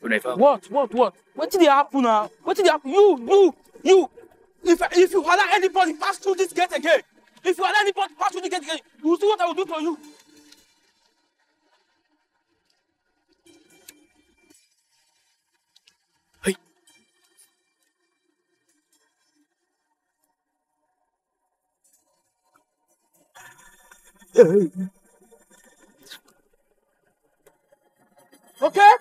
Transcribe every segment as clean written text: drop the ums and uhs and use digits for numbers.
Tụi này phải không? What did happen now? What did happen? You. If you allow anybody pass through this gate again, if you allow anybody pass through this gate again, you will see what I will do to you. Hey. Okay.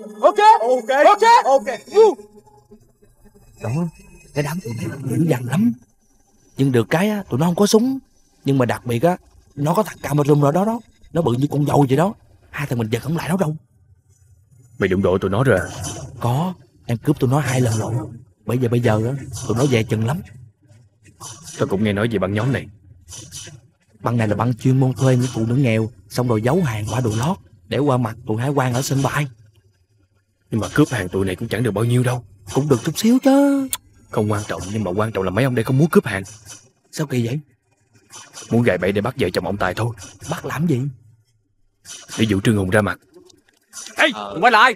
You. Đó, cái đám tụi này dữ dằn lắm. Nhưng được cái á, tụi nó không có súng. Nhưng mà đặc biệt á, nó có thằng Cameron rồi đó. Nó bự như con dâu vậy đó. Hai thằng mình giật không lại nó đâu. Mày đụng độ tụi nó rồi à? Có, em cướp tụi nó 2 lần rồi. Bây giờ á, tụi nó về chừng lắm. Tao cũng nghe nói về băng nhóm này. Băng này là băng chuyên môn thuê những phụ nữ nghèo, xong rồi giấu hàng qua đồ lót để qua mặt tụi hải quan ở sân bay. Nhưng mà cướp hàng tụi này cũng chẳng được bao nhiêu đâu. Cũng được chút xíu chứ. Không quan trọng, nhưng mà quan trọng là mấy ông đây không muốn cướp hàng. Sao kỳ vậy? Muốn gài bẫy để bắt vợ chồng ông Tài thôi. Bắt làm gì? Để dụ Trương Hùng ra mặt. Ê, quay lại.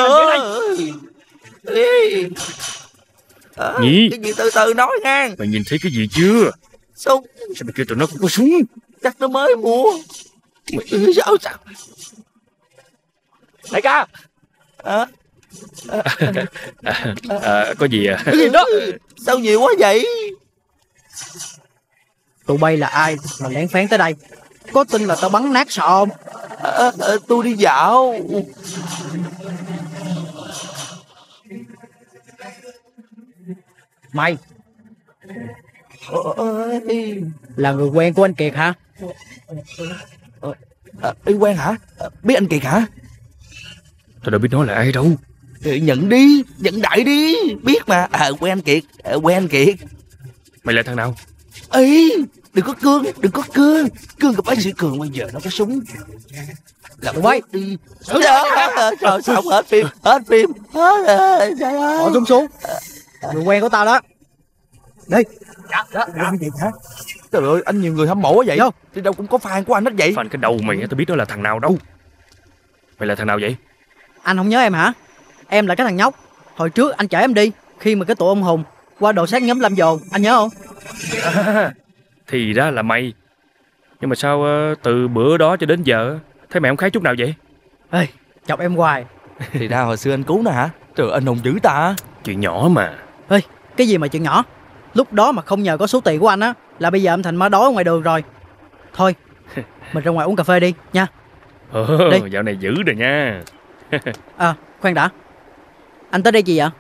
Nhị, Cái gì từ từ nói nha. mày nhìn thấy cái gì chưa? Súng. Sao mày kêu tụi nó cũng có súng? Chắc nó mới mua. Sao? Đại ca. Có gì à? Cái gì đó? Sao nhiều quá vậy? Tụi bay là ai mà lén phén tới đây? Có tin là tao bắn nát sọ không? Tôi đi dạo. Mày là người quen của anh Kiệt hả? Quen hả? Biết anh Kiệt hả? Tao đâu biết nó là ai đâu. Nhận đi, nhận đại đi. Biết mà. Quen anh Kiệt. Quen anh Kiệt. Mày là thằng nào? Ê, đừng có cương. Cương gặp bác sĩ Cường bây giờ nó có súng. Làm quay đi. Trời, xong hết phim. Trời ơi. Bỏ súng xuống. Người quen của tao đó. Đi. Trời ơi, anh nhiều người hâm mộ quá vậy. Không? Đi đâu cũng có fan của anh hết vậy. Fan cái đầu mày, tao biết đó là thằng nào đâu. Mày là thằng nào vậy? Anh không nhớ em hả? Em là cái thằng nhóc hồi trước anh chở em đi khi mà cái tụi ông Hùng qua đồ sát nhóm Lâm Dồn, anh nhớ không? Thì ra là mày. Nhưng mà sao từ bữa đó cho đến giờ thấy mày không khá chút nào vậy? Ê, chọc em hoài. Thì ra hồi xưa anh cứu nè hả? Trời, anh hùng dữ ta. Chuyện nhỏ mà. Ê, cái gì mà chuyện nhỏ? Lúc đó mà không nhờ có số tiền của anh á là bây giờ em thành ma đói ở ngoài đường rồi. Thôi, mình ra ngoài uống cà phê đi nha. Đi. Dạo này dữ rồi nha. Khoan đã. Anh tới đây gì vậy?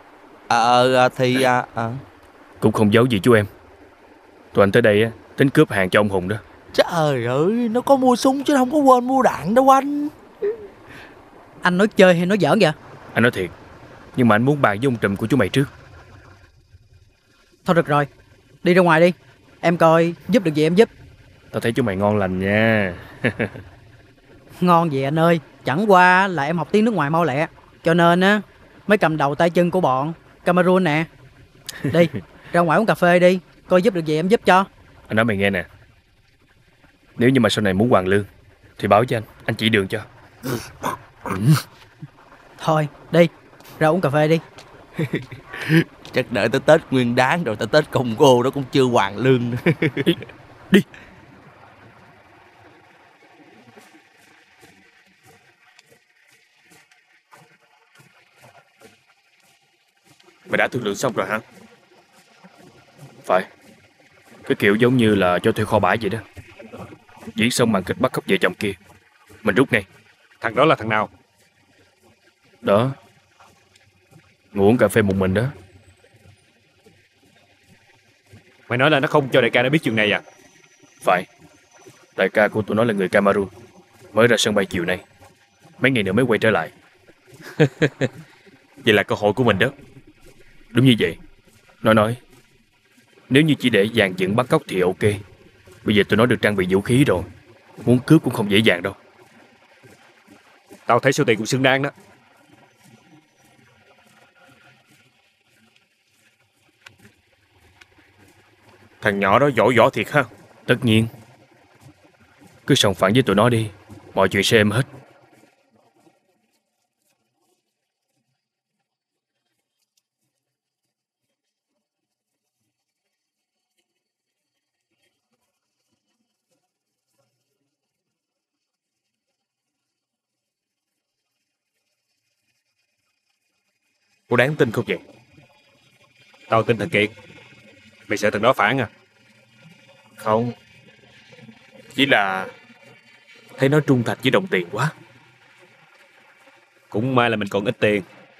Cũng không giấu gì chú em. Tụi anh tới đây á tính cướp hàng cho ông Hùng đó. Trời ơi, nó có mua súng chứ không có quên mua đạn đâu anh. Anh nói chơi hay nói giỡn vậy? Anh nói thiệt. Nhưng mà anh muốn bàn với ông trùm của chú mày trước. Thôi được rồi, đi ra ngoài đi. Em coi giúp được gì em giúp. Tao thấy chú mày ngon lành nha. Ngon gì anh ơi. Chẳng qua là em học tiếng nước ngoài mau lẹ, cho nên á mới cầm đầu tay chân của bọn Cameroon nè. Đi, ra ngoài uống cà phê đi. Coi giúp được gì em giúp cho. Anh nói mày nghe nè. Nếu như mà sau này muốn hoàn lương thì báo cho anh chỉ đường cho. Thôi, đi, ra uống cà phê đi. Chắc đợi tới Tết Nguyên Đán rồi tới Tết Công Cô nó cũng chưa hoàn lương. Đi. Mày đã thương lượng xong rồi hả? Phải. Cái kiểu giống như là cho thuê kho bãi vậy đó. Diễn xong màn kịch bắt cóc vợ chồng kia, mình rút ngay. Thằng đó là thằng nào? Đó, ngồi uống cà phê một mình đó. Mày nói là nó không cho đại ca nó biết chuyện này à? Phải. Đại ca của tụi nó là người Cameroon, mới ra sân bay chiều nay. Mấy ngày nữa mới quay trở lại. Vậy là cơ hội của mình đó. Đúng như vậy. Nói nếu như chỉ để dàn dựng bắt cóc thì ok. Bây giờ tụi nó được trang bị vũ khí rồi, muốn cướp cũng không dễ dàng đâu. Tao thấy số tiền cũng xứng đáng đó. Thằng nhỏ đó giỏi võ thiệt ha. Tất nhiên. Cứ sòng phẳng với tụi nó đi, mọi chuyện sẽ êm hết. Có đáng tin không vậy? Tao tin thằng Kiệt. Mày sợ thằng đó phản à? Không. Chỉ là thấy nó trung thành với đồng tiền quá. Cũng may là mình còn ít tiền.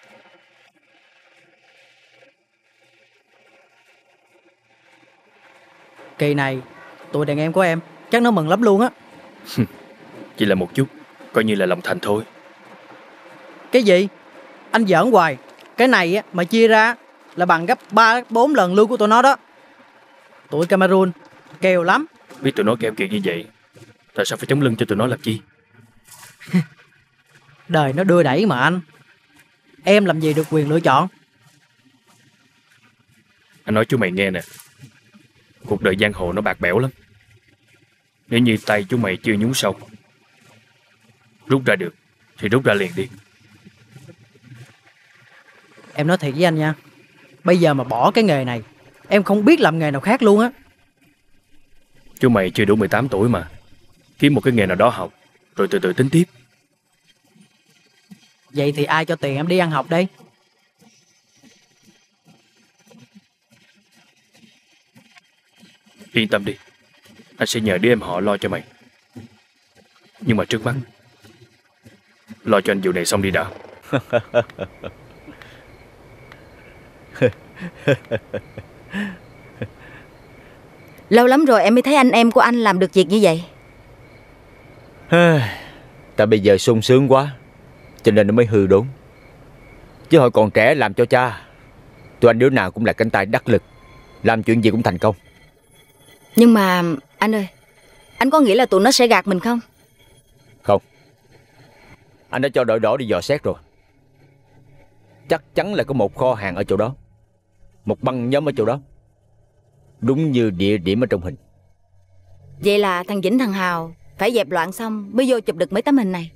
Kỳ này tụi đàn em của em chắc nó mừng lắm luôn á. Chỉ là một chút, coi như là lòng thành thôi. Cái gì? Anh giỡn hoài. Cái này á mà chia ra là bằng gấp 3-4 lần lương của tụi nó đó. Tụi Cameroon kèo lắm. Biết tụi nó keo kiệt như vậy, tại sao phải chống lưng cho tụi nó làm chi? Đời nó đưa đẩy mà anh. Em làm gì được quyền lựa chọn. Anh nói chú mày nghe nè, cuộc đời giang hồ nó bạc bẽo lắm. Nếu như tay chú mày chưa nhúng sâu, rút ra được thì rút ra liền đi. Em nói thiệt với anh nha, bây giờ mà bỏ cái nghề này, em không biết làm nghề nào khác luôn á. Chú mày chưa đủ 18 tuổi mà. Kiếm một cái nghề nào đó học, rồi từ từ tính tiếp. Vậy thì ai cho tiền em đi ăn học đây? Yên tâm đi, anh sẽ nhờ đứa em họ lo cho mày. Nhưng mà trước mắt, lo cho anh vụ này xong đi đã. Lâu lắm rồi em mới thấy anh em của anh làm được việc như vậy. Ta bây giờ sung sướng quá, cho nên nó mới hư đốn. Chứ hồi còn trẻ làm cho cha, tụi anh đứa nào cũng là cánh tay đắc lực, làm chuyện gì cũng thành công. Nhưng mà anh ơi, anh có nghĩ là tụi nó sẽ gạt mình không? Không, anh đã cho đội đỏ đi dò xét rồi. Chắc chắn là có một kho hàng ở chỗ đó, một băng nhóm ở chỗ đó, đúng như địa điểm ở trong hình. Vậy là thằng Vĩnh thằng Hào phải dẹp loạn xong mới vô chụp được mấy tấm hình này.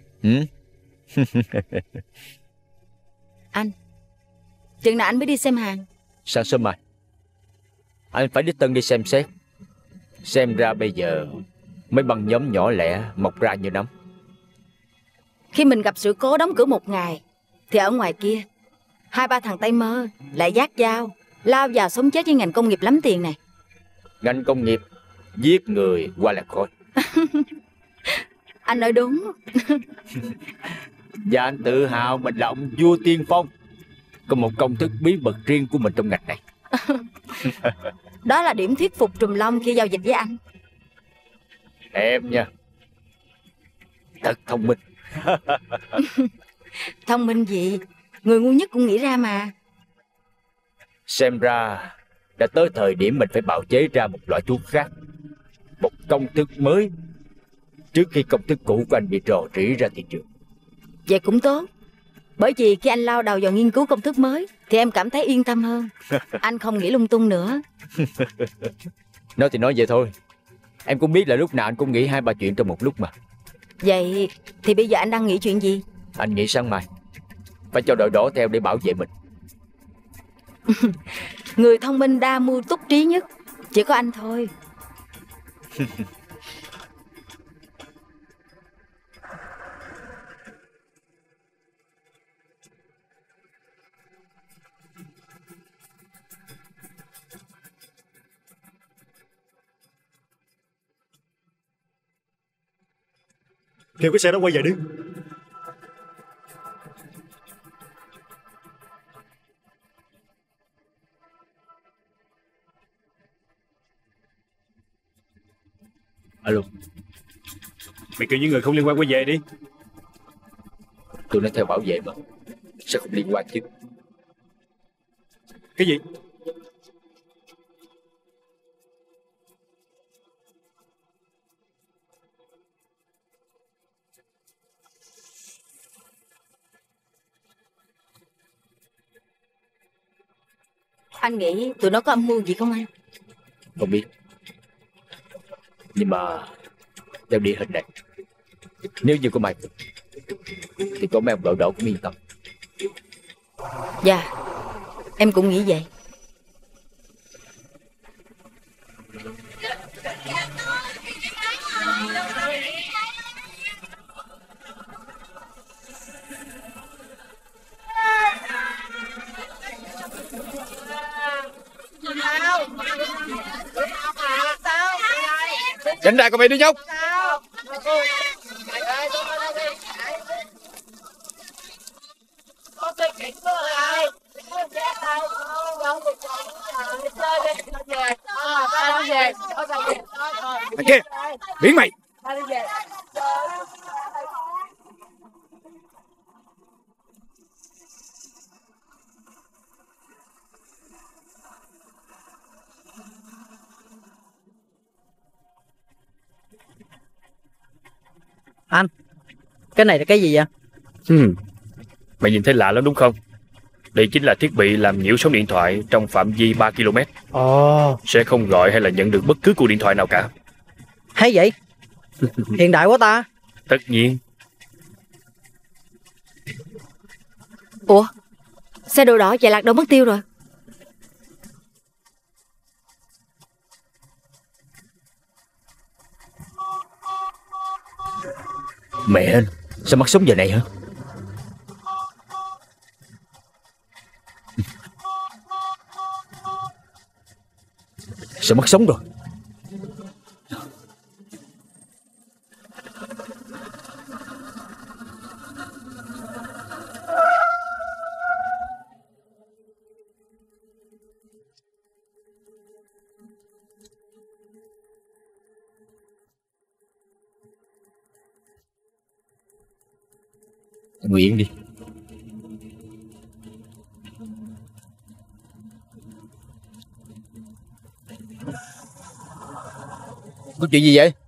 Anh, chừng nào anh mới đi xem hàng? Sáng sớm mai anh phải đích thân đi xem xét. Xem ra bây giờ mấy băng nhóm nhỏ lẻ mọc ra như nấm. Khi mình gặp sự cố đóng cửa một ngày, thì ở ngoài kia 2-3 thằng tay mơ lại vác dao lao vào sống chết với ngành công nghiệp lắm tiền này. Ngành công nghiệp giết người qua là khói. Anh nói đúng. Và anh tự hào mình là ông vua tiên phong, có một công thức bí mật riêng của mình trong ngành này. Đó là điểm thuyết phục Trùm Long khi giao dịch với anh. Em nha, thật thông minh. Thông minh gì, người ngu nhất cũng nghĩ ra mà. Xem ra đã tới thời điểm mình phải bào chế ra một loại thuốc khác, một công thức mới, trước khi công thức cũ của anh bị rò rỉ ra thị trường. Vậy cũng tốt, bởi vì khi anh lao đầu vào nghiên cứu công thức mới thì em cảm thấy yên tâm hơn. Anh không nghĩ lung tung nữa. Nói thì nói vậy thôi, em cũng biết là lúc nào anh cũng nghĩ 2-3 chuyện trong một lúc mà. Vậy thì bây giờ anh đang nghĩ chuyện gì? Anh nghĩ sáng mai phải cho đội đỏ theo để bảo vệ mình. Người thông minh đa mưu túc trí nhất chỉ có anh thôi. Kêu cái xe đó quay về đi. Alo. Mày kêu những người không liên quan quay về đi. Tụi nó theo bảo vệ mà, sao không liên quan chứ? Cái gì? Anh nghĩ tụi nó có âm mưu gì không anh? Không biết. Nhưng mà theo địa hình này, nếu như có mai phục thì có mấy ông đội đỏ cũng yên tâm. Dạ, em cũng nghĩ vậy. Tránh ra con mày đứa nhóc. Thằng kia, biến mày. Anh, cái này là cái gì vậy? Mày nhìn thấy lạ lắm đúng không? Đây chính là thiết bị làm nhiễu sóng điện thoại trong phạm vi 3 km. Ồ, Sẽ không gọi hay là nhận được bất cứ cuộc điện thoại nào cả. hay vậy. Hiện đại quá ta. Tất nhiên. Ủa, xe đồ đỏ chạy lạc đâu mất tiêu rồi? Mẹ anh, sao mắt sống giờ này hả? Sao mắt sống rồi? Nguyện đi. Có chuyện gì vậy?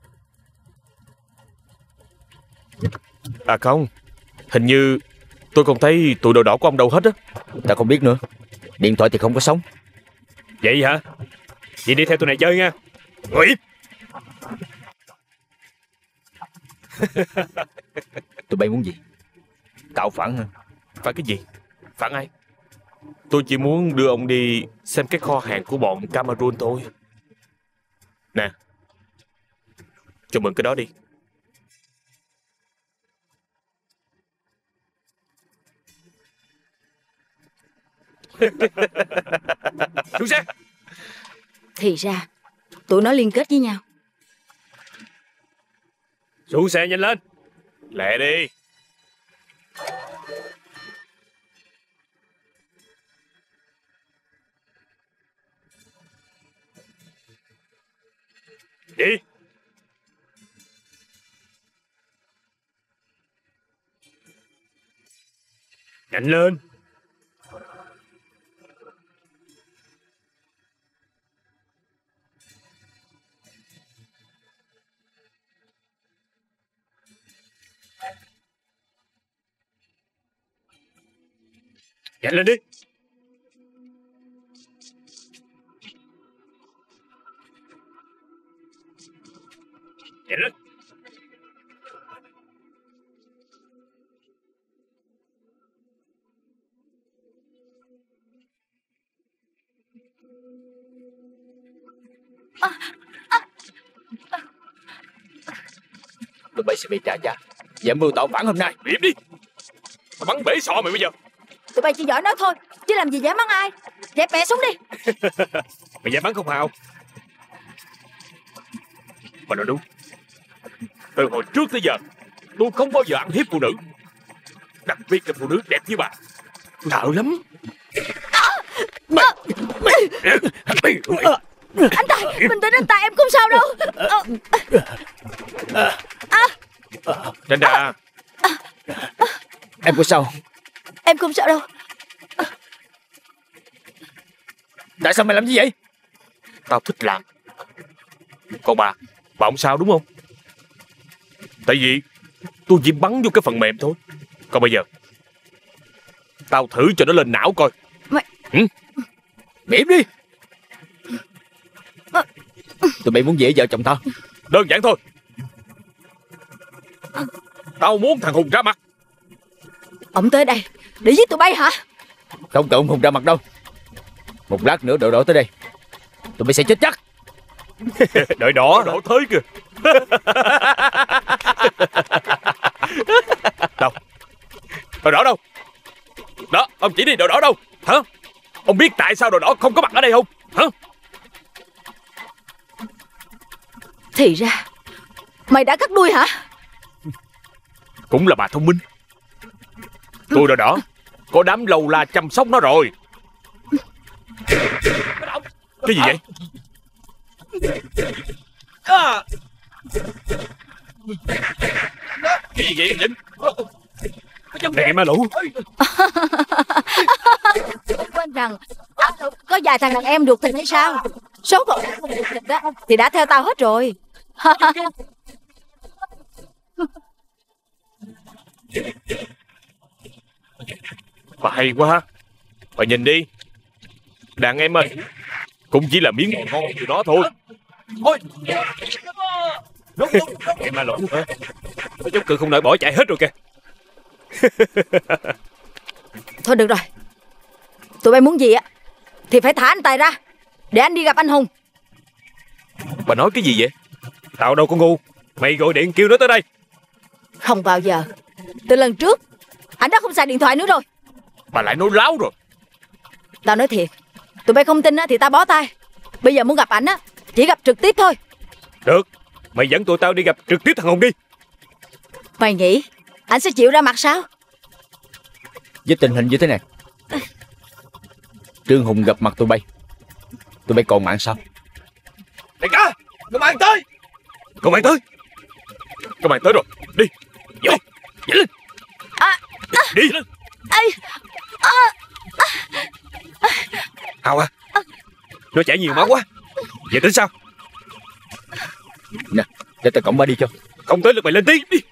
À không, hình như tôi không thấy tụi đồ đỏ của ông đâu hết á. Ta không biết nữa. Điện thoại thì không có sóng. Vậy hả? Vậy đi theo tụi này chơi nha. Ngồi im. Tụi bay muốn gì? Tạo phản hả? Phải cái gì? Phản ai? Tôi chỉ muốn đưa ông đi xem cái kho hàng của bọn Cameroon thôi. Nè, cho mượn cái đó đi. Xuống xe. Thì ra tụi nó liên kết với nhau. Xuống xe nhanh lên. Lẹ đi. Đi. Nhanh lên. Nhanh lên đi. Nhanh lên. Tụi bay sẽ bị trả giá và mưu tạo phản hôm nay. Im đi. Tao bắn bể sọ mày bây giờ. Tụi bay chỉ giỏi nói thôi, chứ làm gì dám bắn ai. Dẹp mẹ xuống đi. Mày dám bắn không Hào? Mà nói đúng. Từ hồi trước tới giờ tôi không bao giờ ăn hiếp phụ nữ, đặc biệt là phụ nữ đẹp như bà. Sợ lắm. Anh Tài, bình tĩnh anh Tài, em không sao đâu. Tránh ra. Em có sao? Em không sao đâu. Tại sao mày làm như vậy? Tao thích làm. Còn bà không sao đúng không? Tại vì tôi chỉ bắn vô cái phần mềm thôi. Còn bây giờ tao thử cho nó lên não coi. Mày... Mỉm đi. Tụi bay muốn dễ vợ chồng tao? Đơn giản thôi. Tao muốn thằng Hùng ra mặt. Ông tới đây để giết tụi bay hả? Không cần ông Hùng ra mặt đâu. Một lát nữa đội đỏ tới đây, tụi bay sẽ chết chắc. Đợi đỏ tới kìa. Đâu? Đội đỏ đâu? Đó, ông chỉ đi đội đỏ đâu? Hả? Ông biết tại sao đội đỏ không có mặt ở đây không? Hả? Thì ra mày đã cắt đuôi hả? Cũng là bà thông minh. Tôi đỏ đỏ có đám lâu la chăm sóc nó rồi. Cái gì vậy? Cái gì vậy Vĩnh? Này em ma lũ. Quên rằng có vài thằng đàn em ruột thịt hay sao? Số còn ruột thịt đó thì đã theo tao hết rồi. Bà hay quá. Bà nhìn đi, đàn em ơi, cũng chỉ là miếng ngon từ đó thôi. Ôi. Em ma lũ hả? Nó chống cự không nổi bỏ chạy hết rồi kìa. Thôi được rồi, tụi bay muốn gì á thì phải thả anh Tài ra để anh đi gặp anh Hùng. Bà nói cái gì vậy? Tao đâu có ngu. Mày gọi điện kêu nó tới đây. Không bao giờ. Từ lần trước anh đã không xài điện thoại nữa rồi. Bà lại nói láo rồi. Tao nói thiệt, tụi bay không tin á thì tao bó tay. Bây giờ muốn gặp ảnh á chỉ gặp trực tiếp thôi. Được, mày dẫn tụi tao đi gặp trực tiếp thằng Hùng đi. Mày nghĩ anh sẽ chịu ra mặt sao? Với tình hình như thế này, Trương Hùng gặp mặt tụi bay còn mạng sao? Đại ca, công an tới. Công an tới. Công an tới rồi. Đi. Vô. Nhảy lên. Đi lên. Hào à, nó chảy nhiều máu quá. Vậy tính sao? Nè, để tao cõng ba đi cho. Không tới lượt mày lên tiếng đi.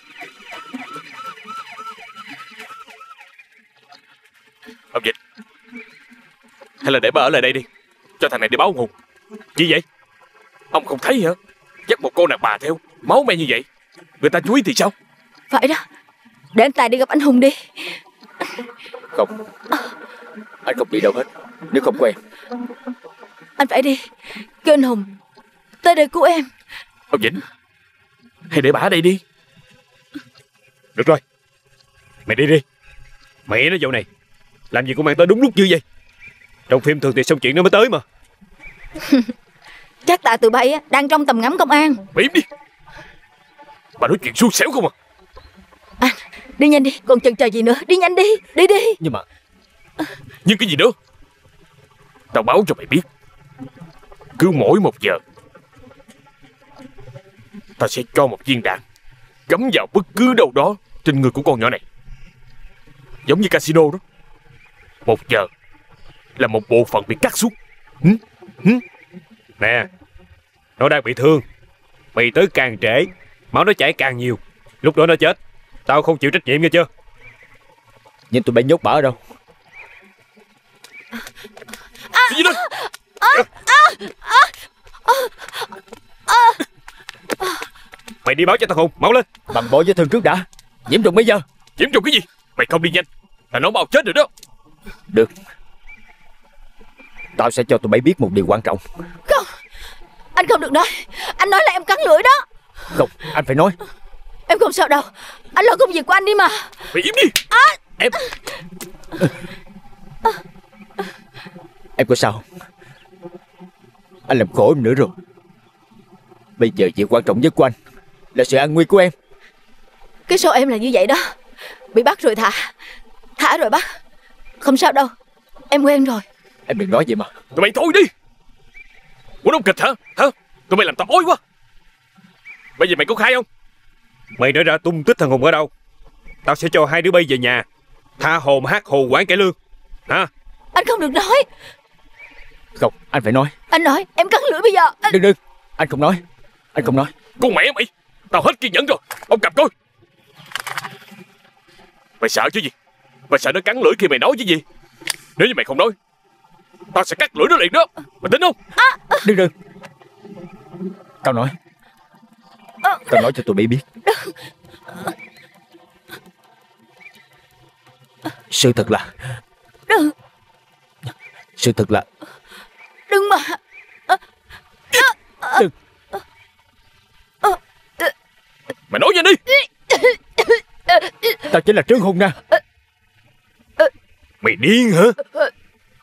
Ông Dịch, hay là để bà ở lại đây đi, cho thằng này đi báo ông Hùng. Gì vậy? Ông không thấy hả? Dắt một cô nàng bà theo, máu me như vậy, người ta chú ý thì sao? Phải đó, để anh Tài đi gặp anh Hùng đi. Không, anh không đi đâu hết nếu không có em. Anh phải đi, kêu anh Hùng tới đây cứu em. Ông Vĩnh, hay để bà ở đây đi. Được rồi, mày đi đi. Mẹ nó dạo này làm gì cũng mang tới đúng lúc như vậy. Trong phim thường thì xong chuyện nó mới tới mà. Chắc tại tụi bay á đang trong tầm ngắm công an. Bà im đi. Bà nói chuyện xui xẻo không à? Anh, đi nhanh đi, còn chần chờ gì nữa. Đi nhanh đi, đi đi. Nhưng mà Nhưng cái gì nữa? Tao báo cho mày biết, cứ mỗi 1 giờ tao sẽ cho một viên đạn cắm vào bất cứ đâu đó trên người của con nhỏ này. Giống như casino đó. 1 giờ là một bộ phận bị cắt xuống. Nè, nó đang bị thương. Mày tới càng trễ, máu nó chảy càng nhiều. Lúc đó nó chết, tao không chịu trách nhiệm nghe chưa? nhưng tụi bay nhốt bà ở đâu? Cái gì đó? Mày đi báo cho thằng Hùng, mau lên. Bằng bộ vết thương trước đã. Nhiễm trùng bây giờ. Nhiễm trùng cái gì? Mày không đi nhanh là nó mau chết rồi đó. Được, tao sẽ cho tụi bay biết một điều quan trọng. Không, anh không được nói. Anh nói là em cắn lưỡi đó. Không, anh phải nói. Em không sao đâu. Anh lo công việc của anh đi mà. Mày im đi. Em có sao không? Anh làm khổ em nữa rồi. Bây giờ việc quan trọng nhất của anh là sự an nguy của em. Cái số em là như vậy đó. Bị bắt rồi thả. Thả rồi bắt. Không sao đâu. Em quen rồi. Em đừng nói vậy mà. Tụi mày thôi đi. Muốn đóng kịch hả? Tụi mày làm tao ối quá. Bây giờ mày có khai không? Mày nói ra tung tích thằng Hùng ở đâu, tao sẽ cho hai đứa bay về nhà, tha hồ mà hát hồ quán cải lương. Hả? Anh không được nói. Không, anh phải nói. Anh nói em cắn lưỡi bây giờ. Đừng, anh không nói. Anh không nói. Con mẹ mày, tao hết kiên nhẫn rồi. Ông cầm coi. Mày sợ chứ gì? Mày sợ nó cắn lưỡi khi mày nói chứ gì? Nếu như mày không nói, tao sẽ cắt lưỡi nó liền đó. Mày tin không? Đừng. Tao nói. Tao nói cho tụi bay biết. Sự thật là Đừng. Sự thật là Đừng mà. Đừng. Mày nói nhanh đi. Tao chính là Trương Hùng nè. Mày điên hả?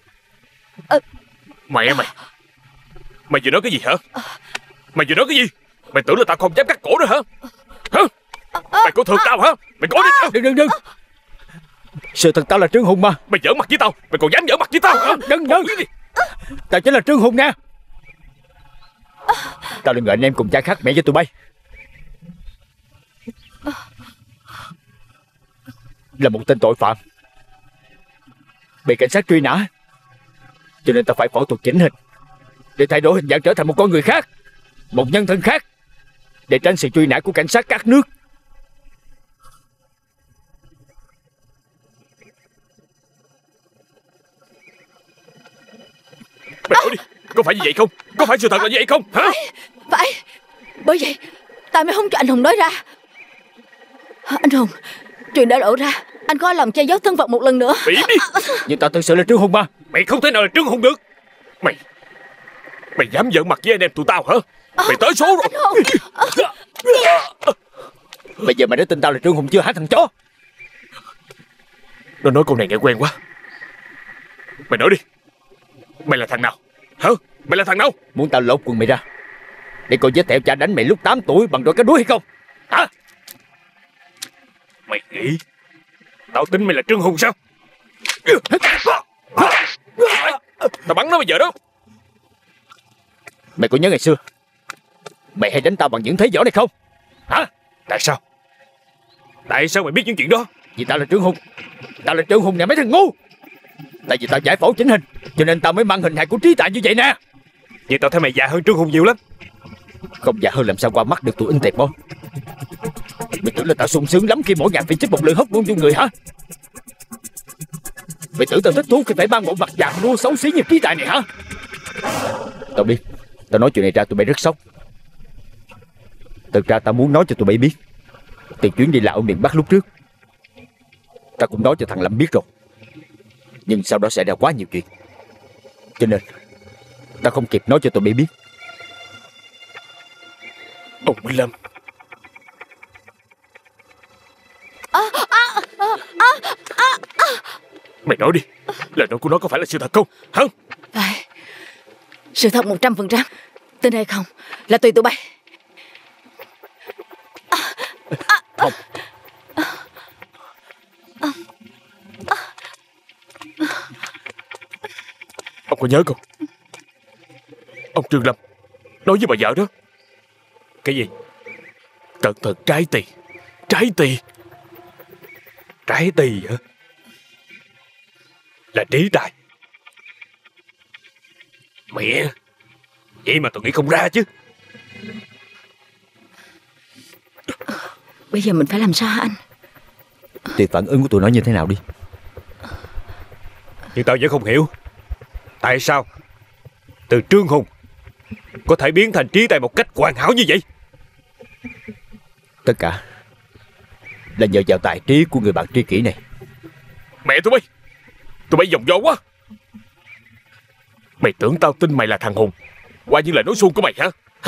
Mẹ mày. Mày vừa nói cái gì hả? Mày vừa nói cái gì? Mày tưởng là tao không dám cắt cổ nữa hả? Hả? Mày coi thường tao hả? Mày coi đi. Đừng. Sự thật tao là Trương Hùng mà. Mày giỡn mặt với tao. Mày còn dám giỡn mặt với tao hả? Đừng. Tao chính là Trương Hùng nha. Tao là người anh em cùng cha khác mẹ với tụi bay. Là một tên tội phạm bị cảnh sát truy nã, cho nên tao phải phẫu thuật chỉnh hình để thay đổi hình dạng trở thành một con người khác, một nhân thân khác, để tránh sự truy nã của cảnh sát các nước. Mày nói đi, có phải như vậy không? Có phải sự thật là như vậy không? Hả? Phải. Bởi vậy tại mới không cho anh Hùng nói ra. Anh Hùng, chuyện đã lộ ra, anh có lòng che giấu thân phận một lần nữa. Bị đi. Nhưng tao thực sự là Trương Hùng mà. Mày không thể nào là Trương Hùng được. Mày dám giỡn mặt với anh em tụi tao hả? Mày tới số rồi. Bây giờ mày đã tin tao là Trương Hùng chưa hả thằng chó? Nó nói câu này nghe quen quá. Mày nói đi. Mày là thằng nào? Hả? Mày là thằng nào? Muốn tao lột quần mày ra để coi vết thẹo cha đánh mày lúc 8 tuổi bằng đôi cá đuối hay không? Hả? Mày nghĩ tao tin mày là Trương Hùng sao? Tao bắn nó bây giờ đó. Mày có nhớ ngày xưa mày hay đánh tao bằng những thế võ này không? Hả? Tại sao? Tại sao mày biết những chuyện đó? Vì tao là Trương Hùng. Tao là Trương Hùng nè mấy thằng ngu. Tại vì tao giải phẫu chỉnh hình, cho nên tao mới mang hình hài của trí tài như vậy nè. Vậy tao thấy mày già hơn Trương Hùng nhiều lắm. Không già hơn làm sao qua mắt được tụi in tẹt bo. Mày tưởng là tao sung sướng lắm khi mỗi ngày phải chích một lượng hóc môn vô người hả? Mày tưởng tao thích thú khi phải mang bộ mặt già nua xấu xí như trí tài này hả? Tao biết. Tao nói chuyện này ra tụi bay rất sốc. Thực ra tao muốn nói cho tụi bay biết, từ chuyến đi Lào ở miền Bắc lúc trước, tao cũng nói cho thằng Lâm biết rồi. Nhưng sau đó xảy ra quá nhiều chuyện, cho nên tao không kịp nói cho tụi bay biết. Ông Minh Lâm. Mày nói đi, lời nói của nó có phải là sự thật không? Hả? Phải. Sự thật 100%. Tin hay không là tùy tụi bay. Không. Ông có nhớ không? Ông Trương Lâm nói với bà vợ đó. Cái gì? Cẩn thận trái tỳ. Trái tỳ. Trái tỳ hả? Là trí tài. Mẹ, vậy mà tôi nghĩ không ra chứ. Bây giờ mình phải làm sao hả anh? Tùy phản ứng của tụi nó như thế nào đi. Nhưng tao vẫn không hiểu tại sao từ Trương Hùng có thể biến thành trí tài một cách hoàn hảo như vậy. Tất cả là nhờ vào tài trí của người bạn tri kỷ này. Mẹ tụi bay vòng vo quá. Mày tưởng tao tin mày là thằng Hùng qua những lời nói suông của mày hả? Hả?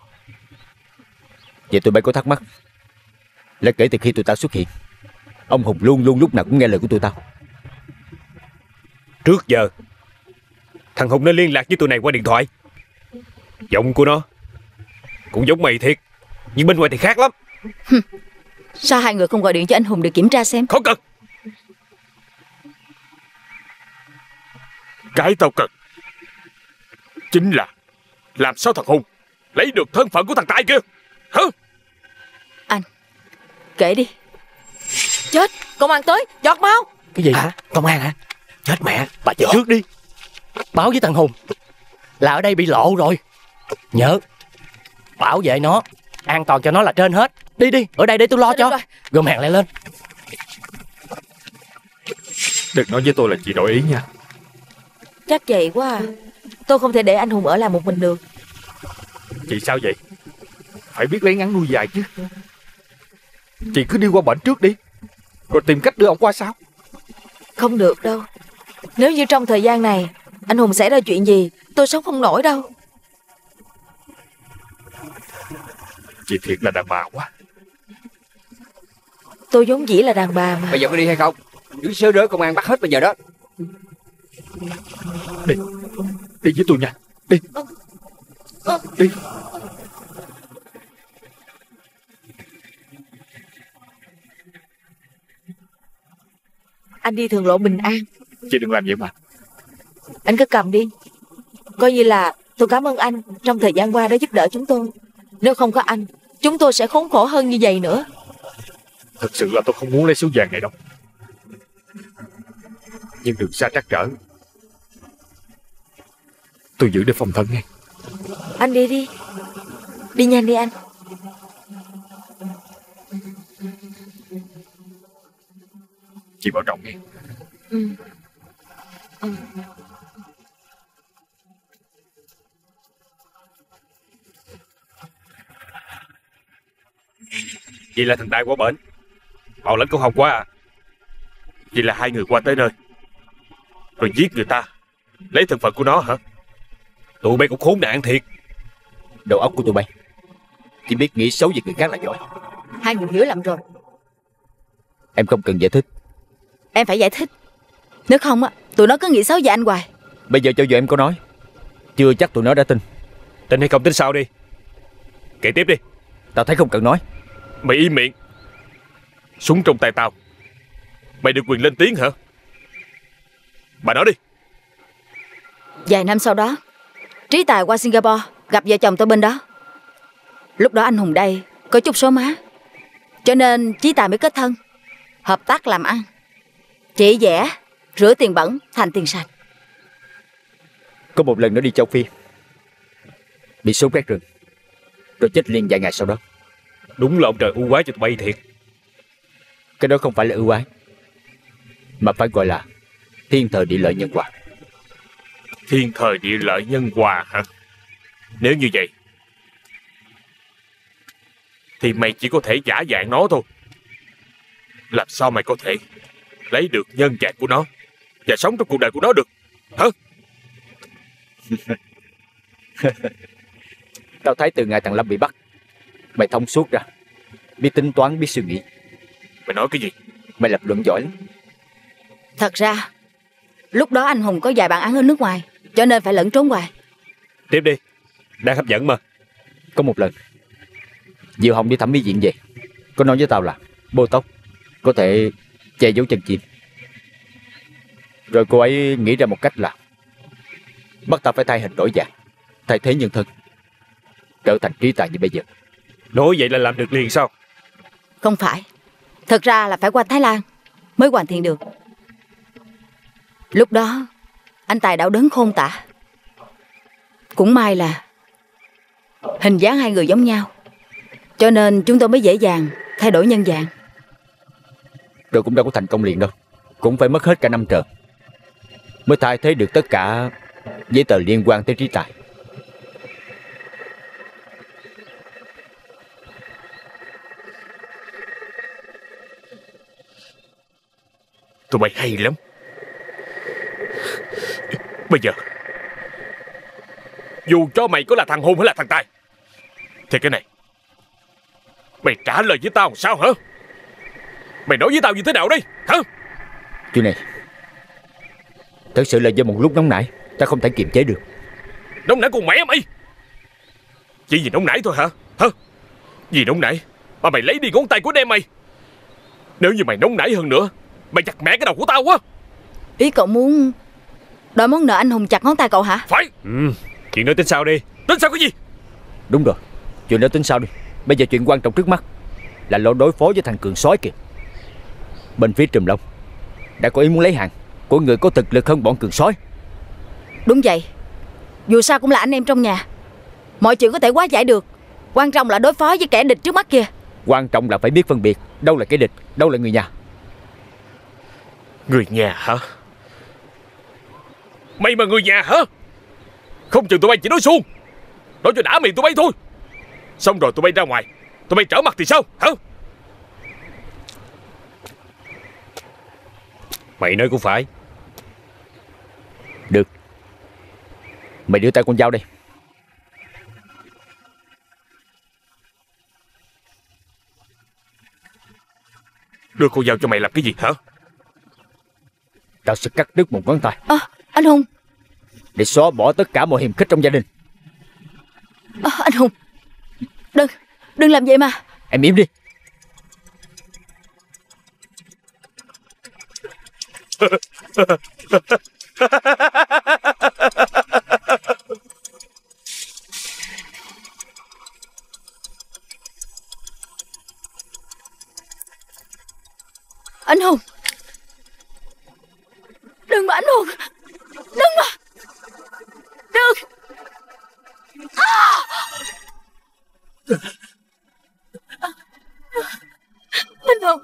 Vậy tụi bay có thắc mắc là kể từ khi tụi tao xuất hiện, ông Hùng luôn luôn lúc nào cũng nghe lời của tụi tao. Trước giờ thằng Hùng nó liên lạc với tụi này qua điện thoại. Giọng của nó cũng giống mày thiệt, nhưng bên ngoài thì khác lắm. Sao hai người không gọi điện cho anh Hùng để kiểm tra xem? Không cần. Cái tao cần chính là làm sao thằng Hùng lấy được thân phận của thằng Tài kia. Hả? Anh kể đi. Chết, công an tới, giọt máu. Cái gì hả? Công an hả? Chết mẹ, bà chạy trước đi. Báo với thằng Hùng là ở đây bị lộ rồi. Nhớ bảo vệ nó, an toàn cho nó là trên hết. Đi đi, ở đây để tôi lo cho. Gom hàng lại lên. Đừng nói với tôi là chị đổi ý nha. Chắc vậy quá à. Tôi không thể để anh Hùng ở lại một mình được. Chị sao vậy? Phải biết lấy ngắn nuôi dài chứ. Chị cứ đi qua bển trước đi, rồi tìm cách đưa ông qua sao? Không được đâu. Nếu như trong thời gian này anh Hùng xảy ra chuyện gì, tôi sống không nổi đâu. Chị thiệt là đàn bà quá. Tôi vốn dĩ là đàn bà mà. Bây giờ có đi hay không? Những sớ rớ công an bắt hết bây giờ đó. Đi, đi với tôi nha. Đi. Đi. anh đi thường lộ bình an. Chị đừng làm vậy mà. Anh cứ cầm đi. Coi như là tôi cảm ơn anh trong thời gian qua đã giúp đỡ chúng tôi. Nếu không có anh, chúng tôi sẽ khốn khổ hơn như vậy nữa. Thật sự là tôi không muốn lấy số vàng này đâu. Nhưng đường xa trắc trở, tôi giữ để phòng thân nghe. Anh đi đi. Đi nhanh đi anh. Chị bảo trọng nghe. Ừ. Vậy là thằng Tài qua bển, Bảo Lãnh cũng không qua à? Vậy là hai người qua tới nơi rồi giết người ta, lấy thân phận của nó hả? Tụi bay cũng khốn nạn thiệt. Đầu óc của tụi bay chỉ biết nghĩ xấu về người khác là giỏi. Hai người hiểu lầm rồi. Em không cần giải thích. Em phải giải thích. Nếu không á, tụi nó cứ nghĩ xấu về anh hoài. Bây giờ cho dù em có nói, chưa chắc tụi nó đã tin. Tin hay không tính sao đi. Kể tiếp đi. Tao thấy không cần nói. Mày im miệng. Súng trong tay tao, mày được quyền lên tiếng hả? Bà nói đi. Vài năm sau đó, Trí Tài qua Singapore gặp vợ chồng tôi bên đó. Lúc đó anh Hùng đây có chút số má, cho nên Trí Tài mới kết thân, hợp tác làm ăn, chỉ vẽ rửa tiền bẩn thành tiền sạch. Có một lần nó đi châu Phi, bị sốt rét rừng, rồi chết liền vài ngày sau đó. Đúng là ông trời ưu ái cho tụi bay thiệt. Cái đó không phải là ưu ái, mà phải gọi là thiên thời địa lợi nhân hòa. Thiên thời địa lợi nhân hòa hả? Nếu như vậy thì mày chỉ có thể giả dạng nó thôi. Làm sao mày có thể lấy được nhân dạng của nó và sống trong cuộc đời của nó được hả? Tao thấy từ ngày thằng Lâm bị bắt, mày thông suốt ra, biết tính toán, biết suy nghĩ. Mày nói cái gì? Mày lập luận giỏi lắm. Thật ra lúc đó anh Hùng có vài bản án ở nước ngoài, cho nên phải lẫn trốn hoài. Tiếp đi, đang hấp dẫn mà. Có một lần Diệu Hồng đi thẩm mỹ viện về, có nói với tao là bôi tóc có thể che giấu chân chim. Rồi cô ấy nghĩ ra một cách là bắt tao phải thay hình đổi dạng, thay thế nhân thân, trở thành Trí Tài như bây giờ. Nói vậy là làm được liền sao? Không phải. Thật ra là phải qua Thái Lan mới hoàn thiện được. Lúc đó anh Tài đau đớn khôn tả. Cũng may là hình dáng hai người giống nhau, cho nên chúng tôi mới dễ dàng thay đổi nhân dạng. Rồi cũng đâu có thành công liền đâu, cũng phải mất hết cả năm trời mới thay thế được tất cả giấy tờ liên quan tới Trí Tài. Tụi mày hay lắm. Bây giờ dù cho mày có là thằng Hùng hay là thằng Tài thì cái này mày trả lời với tao làm sao hả? Mày nói với tao như thế nào đây hả? Chuyện này thật sự là do một lúc nóng nảy, ta không thể kiềm chế được. Nóng nảy con mẹ mày. Chỉ vì nóng nảy thôi hả? Hả? Vì nóng nảy mà mày lấy đi ngón tay của anh em mày. Nếu như mày nóng nảy hơn nữa, mày chặt mẹ cái đầu của tao quá. Ý cậu muốn đòi món nợ anh Hùng chặt ngón tay cậu hả? Phải. Chuyện đó tính sao đi. Tính sao cái gì? Đúng rồi, chuyện đó tính sao đi. Bây giờ chuyện quan trọng trước mắt là lo đối phó với thằng Cường sói kìa. Bên phía Trùm Long đã có ý muốn lấy hàng của người có thực lực hơn bọn Cường sói. Đúng vậy. Dù sao cũng là anh em trong nhà, mọi chuyện có thể hóa giải được. Quan trọng là đối phó với kẻ địch trước mắt kia. Quan trọng là phải biết phân biệt đâu là kẻ địch, đâu là người nhà. Người nhà hả? Mày mà người nhà hả? Không chừng tụi bay chỉ nói suông, nói cho đã miệng tụi bay thôi. Xong rồi tụi bay ra ngoài, tụi bay trở mặt thì sao hả? Mày nói cũng phải. Được, mày đưa tay con dao đây. Đưa con dao cho mày làm cái gì hả? Tao sẽ cắt đứt một ngón tay. Anh Hùng. Để xóa bỏ tất cả mọi hiềm khích trong gia đình. Anh Hùng, đừng làm vậy mà. Em im đi. Anh Hùng, đừng mà anh Hùng, đừng mà, đừng. Anh Hùng.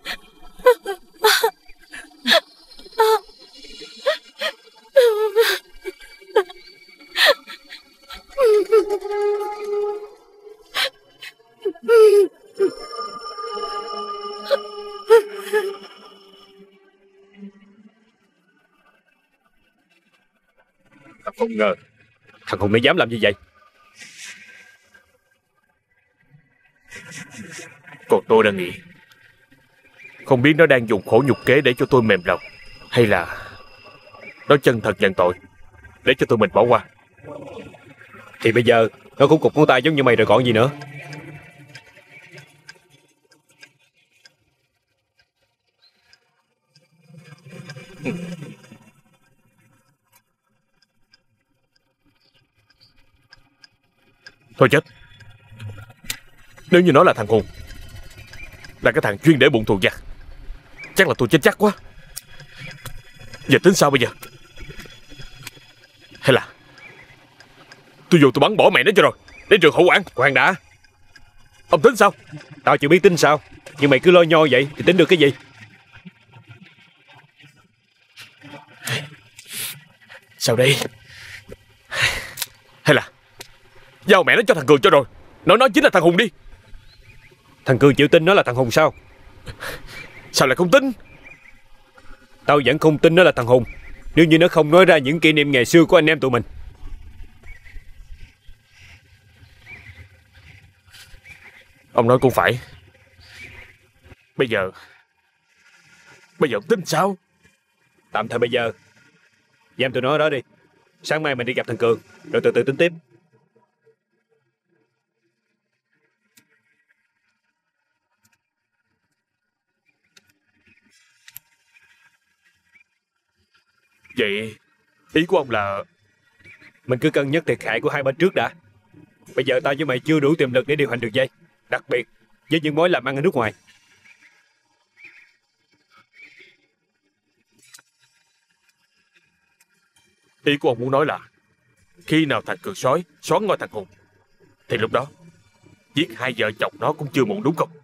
Không ngờ thằng Hùng nó dám làm như vậy. Còn tôi đang nghĩ, không biết nó đang dùng khổ nhục kế để cho tôi mềm lòng, hay là nó chân thật nhận tội để cho tụi mình bỏ qua. Thì bây giờ nó cũng cục ngón tay giống như mày rồi còn gì nữa. Thôi chết. Nếu như nó là thằng Hùng, là cái thằng chuyên để bụng thù giặc, chắc là tôi chết chắc quá. Giờ tính sao bây giờ? Hay là tôi vô tôi bắn bỏ mẹ nó cho rồi, để trường hậu quản. Khoan đã. Ông tính sao? Tao chưa biết tính sao, nhưng mày cứ lo nhoi vậy thì tính được cái gì? Sao đây? Hay là giao mẹ nó cho thằng Cường cho rồi, nó chính là thằng Hùng đi. Thằng Cường chịu tin nó là thằng Hùng sao? Sao lại không tin? Tao vẫn không tin nó là thằng Hùng, nếu như nó không nói ra những kỷ niệm ngày xưa của anh em tụi mình. Ông nói cũng phải. Bây giờ ông tính sao? Tạm thời bây giờ giam tụi nó ở đó đi. Sáng mai mình đi gặp thằng Cường, rồi từ từ tính tiếp. Vậy ý của ông là mình cứ cân nhắc thiệt hại của hai bên trước đã. Bây giờ tao với mày chưa đủ tiềm lực để điều hành được dây, đặc biệt với những mối làm ăn ở nước ngoài. Ý của ông muốn nói là khi nào thằng Cường sói xoắn ngôi thằng Hùng, thì lúc đó giết hai vợ chồng nó cũng chưa muộn, đúng không?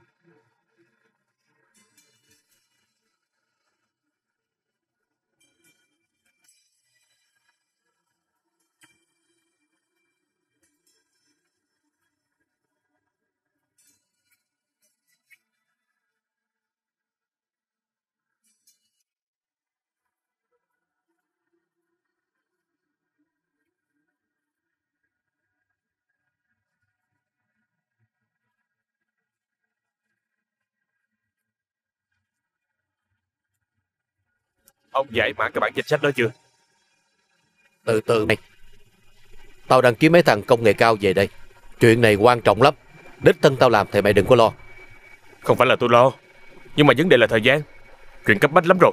Ông giải mã cái bản danh sách đó chưa? Từ từ mày. Tao đang kiếm mấy thằng công nghệ cao về đây. Chuyện này quan trọng lắm. Đích thân tao làm thì mày đừng có lo. Không phải là tôi lo, nhưng mà vấn đề là thời gian. Chuyện cấp bách lắm rồi.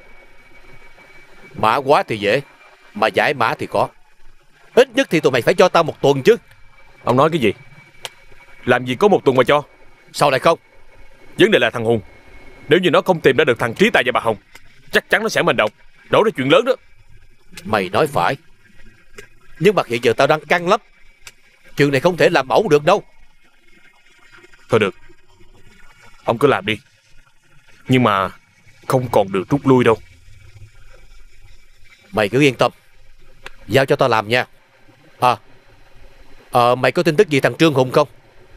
Mã quá thì dễ, mà giải mã thì có. Ít nhất thì tụi mày phải cho tao 1 tuần chứ. Ông nói cái gì? Làm gì có 1 tuần mà cho? Sao lại không? Vấn đề là thằng Hùng, nếu như nó không tìm ra được thằng Trí Tài và bà Hồng, chắc chắn nó sẽ manh động, đổ ra chuyện lớn đó. Mày nói phải. Nhưng mà hiện giờ tao đang căng lắm. Chuyện này không thể làm mẫu được đâu. Thôi được, ông cứ làm đi. Nhưng mà không còn được rút lui đâu. Mày cứ yên tâm, giao cho tao làm nha. Mày có tin tức gì thằng Trương Hùng không?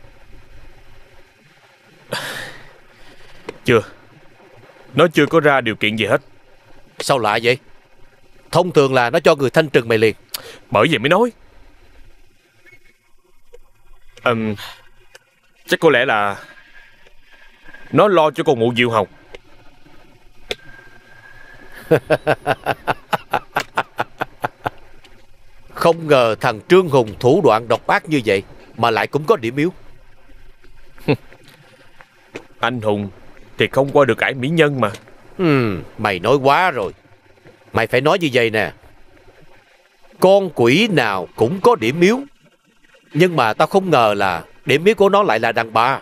Chưa. Nó chưa có ra điều kiện gì hết. Sao lạ vậy? Thông thường là nó cho người thanh trừng mày liền. Bởi vậy mới nói. Chắc có lẽ là nó lo cho con mụ Diệu Hồng. Không ngờ thằng Trương Hùng thủ đoạn độc ác như vậy mà lại cũng có điểm yếu. Anh Hùng thì không qua được ải mỹ nhân mà. Mày nói quá rồi. Mày phải nói như vậy nè. Con quỷ nào cũng có điểm yếu, nhưng mà tao không ngờ là điểm yếu của nó lại là đàn bà.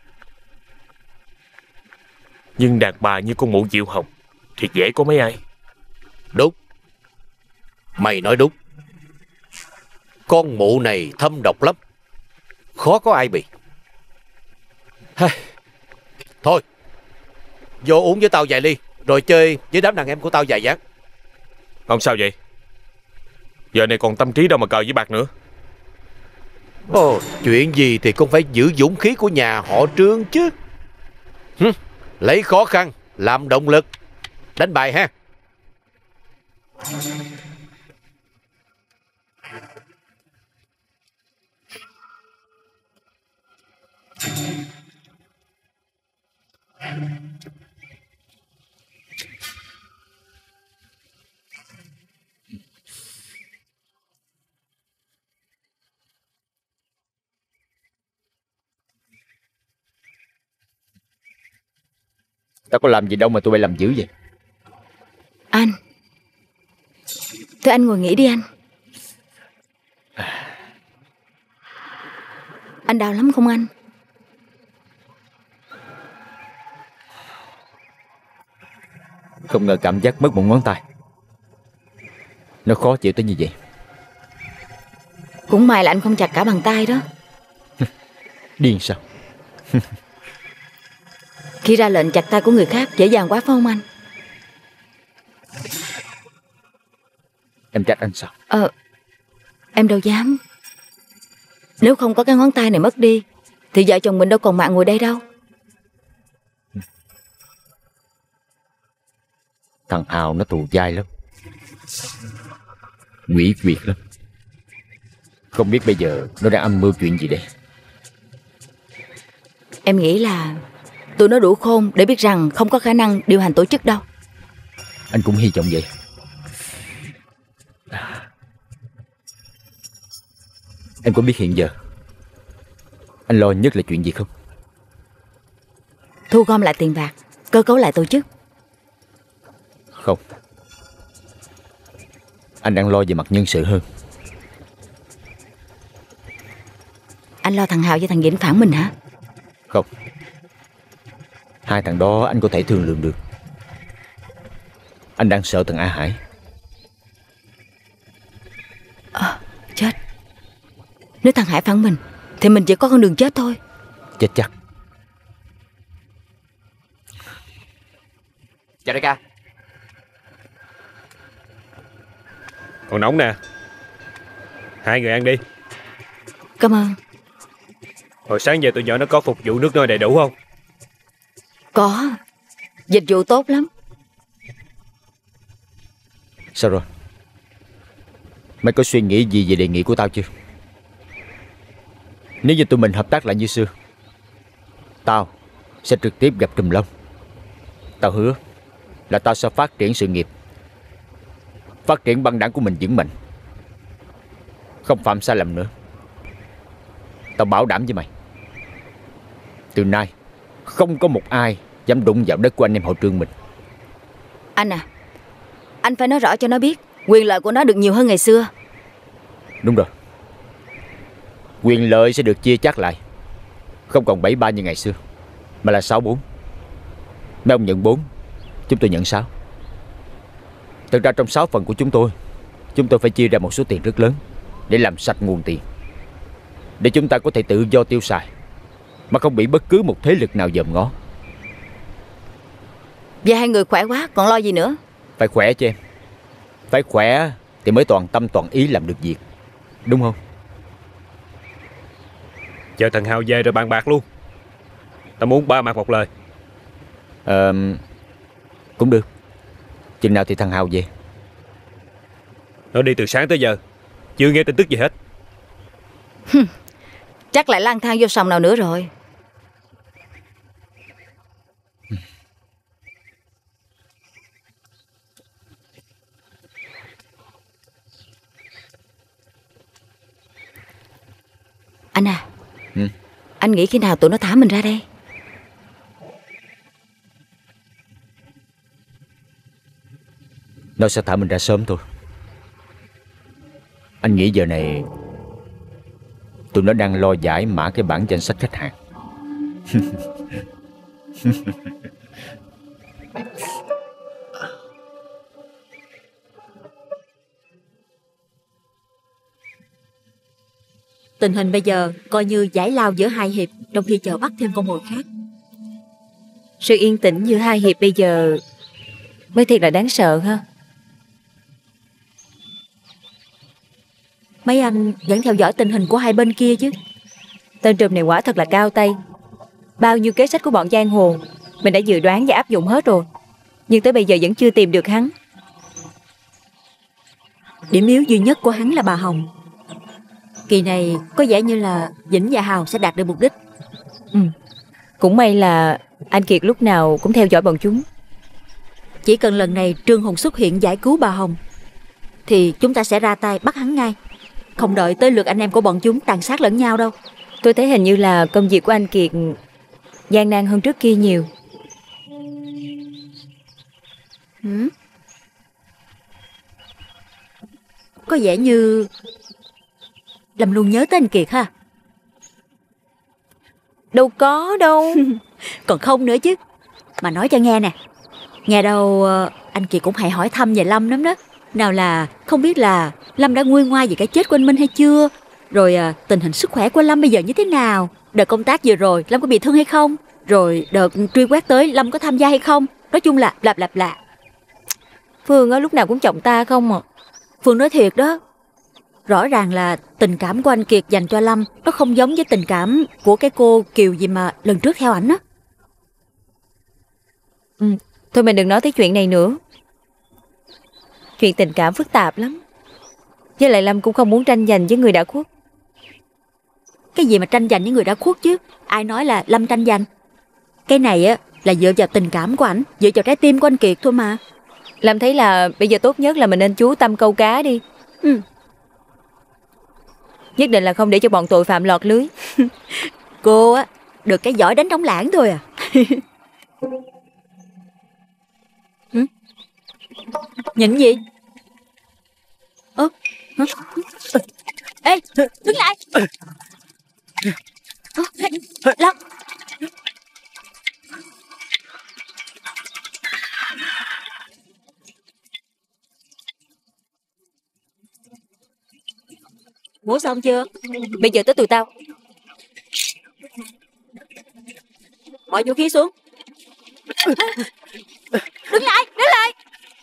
Nhưng đàn bà như con mụ Diệu Hồng thì dễ có mấy ai. Đúng. Mày nói đúng. Con mụ này thâm độc lắm, khó có ai bị. Thôi, vô uống với tao vài ly, rồi chơi với đám đàn em của tao vài ván. Không sao vậy? Giờ này còn tâm trí đâu mà cờ với bạc nữa. Ồ, chuyện gì thì cũng phải giữ dũng khí của nhà họ Trương chứ. Lấy khó khăn làm động lực. Đánh bài ha. Tao có làm gì đâu mà tụi bay làm dữ vậy? Anh, thôi anh ngồi nghỉ đi anh. Anh đau lắm không anh? Không ngờ cảm giác mất một ngón tay nó khó chịu tới như vậy. Cũng may là anh không chặt cả bàn tay đó. Điên sao? Khi ra lệnh chặt tay của người khác dễ dàng quá phải không anh? Em trách anh sao? Em đâu dám. Nếu không có cái ngón tay này mất đi thì vợ chồng mình đâu còn mạng ngồi đây đâu. Thằng Hào nó tù dai lắm, quỷ quyệt lắm. Không biết bây giờ nó đang âm mưu chuyện gì đây. Em nghĩ là tụi nó đủ khôn để biết rằng không có khả năng điều hành tổ chức đâu. Anh cũng hy vọng vậy. Em có biết hiện giờ anh lo nhất là chuyện gì không? Thu gom lại tiền bạc, cơ cấu lại tổ chức. Không, anh đang lo về mặt nhân sự hơn. Anh lo thằng Hào với thằng Vĩnh phản mình hả? Không, hai thằng đó anh có thể thương lượng được. Anh đang sợ thằng A Hải. Chết. Nếu thằng Hải phản mình thì mình chỉ có con đường chết thôi. Chết chắc. Chào đại ca. Còn nóng nè. Hai người ăn đi. Cảm ơn. Hồi sáng giờ tụi nhỏ nó có phục vụ nước nôi đầy đủ không? Có. Dịch vụ tốt lắm. Sao rồi? Mày có suy nghĩ gì về đề nghị của tao chưa? Nếu như tụi mình hợp tác lại như xưa, tao sẽ trực tiếp gặp Trùm Long. Tao hứa là tao sẽ phát triển sự nghiệp, phát triển băng đảng của mình vững mạnh, không phạm sai lầm nữa. Tao bảo đảm với mày, từ nay không có một ai dám đụng vào đất của anh em họ Trương mình. Anh à, anh phải nói rõ cho nó biết quyền lợi của nó được nhiều hơn ngày xưa. Đúng rồi, quyền lợi sẽ được chia chác lại, không còn 7-3 như ngày xưa, mà là 6-4. Mấy ông nhận 4, chúng tôi nhận 6. Thực ra trong 6 phần của chúng tôi phải chia ra một số tiền rất lớn để làm sạch nguồn tiền, để chúng ta có thể tự do tiêu xài mà không bị bất cứ một thế lực nào dòm ngó. Và hai người khỏe quá, còn lo gì nữa? Phải khỏe chứ em. Phải khỏe thì mới toàn tâm toàn ý làm được việc, đúng không? Chờ thằng Hào về rồi bàn bạc luôn. Tao muốn 3 mặt một lời. Cũng được. Chừng nào thì thằng Hào về? Nó đi từ sáng tới giờ chưa nghe tin tức gì hết. Chắc lại lang thang vô sòng nào nữa rồi. Anh à, anh nghĩ khi nào tụi nó thả mình ra đây? Nó sẽ thả mình ra sớm thôi. Anh nghĩ giờ này tụi nó đang lo giải mã cái bảng danh sách khách hàng. Tình hình bây giờ coi như giải lao giữa hai hiệp, trong khi chờ bắt thêm con mồi khác. Sự yên tĩnh giữa hai hiệp bây giờ mới thiệt là đáng sợ ha. Mấy anh vẫn theo dõi tình hình của hai bên kia chứ? Tên trùm này quả thật là cao tay. Bao nhiêu kế sách của bọn giang hồ mình đã dự đoán và áp dụng hết rồi, nhưng tới bây giờ vẫn chưa tìm được hắn. Điểm yếu duy nhất của hắn là bà Hồng. Kỳ này có vẻ như là Vĩnh và Hào sẽ đạt được mục đích. Cũng may là anh Kiệt lúc nào cũng theo dõi bọn chúng. Chỉ cần lần này Trương Hùng xuất hiện giải cứu bà Hồng thì chúng ta sẽ ra tay bắt hắn ngay, không đợi tới lượt anh em của bọn chúng tàn sát lẫn nhau đâu. Tôi thấy hình như là công việc của anh Kiệt gian nan hơn trước kia nhiều. Có vẻ như Lâm luôn nhớ tới anh Kiệt ha. Đâu có đâu. Còn không nữa chứ. Mà nói cho nghe nè, nghe đâu anh Kiệt cũng hay hỏi thăm về Lâm lắm đó. Nào là không biết là Lâm đã nguôi ngoai về cái chết của anh Minh hay chưa, rồi tình hình sức khỏe của Lâm bây giờ như thế nào, đợt công tác vừa rồi Lâm có bị thương hay không, rồi đợt truy quét tới Lâm có tham gia hay không. Nói chung là lạ. Phương á lúc nào cũng chọc ta không à. Phương nói thiệt đó. Rõ ràng là tình cảm của anh Kiệt dành cho Lâm nó không giống với tình cảm của cái cô Kiều gì mà lần trước theo ảnh á. Thôi mình đừng nói tới chuyện này nữa. Chuyện tình cảm phức tạp lắm. Với lại Lâm cũng không muốn tranh giành với người đã khuất. Cái gì mà tranh giành với người đã khuất chứ? Ai nói là Lâm tranh giành? Cái này á là dựa vào tình cảm của ảnh, dựa vào trái tim của anh Kiệt thôi mà. Lâm thấy là bây giờ tốt nhất là mình nên chú tâm câu cá đi. Nhất định là không để cho bọn tội phạm lọt lưới. Cô á được cái giỏi đánh trống lãng thôi à. Nhìn gì? Ê, đứng lại. Lâm. Múa xong chưa? Bây giờ tới tụi tao. Mọi vũ khí xuống. Đứng lại, đứng lại.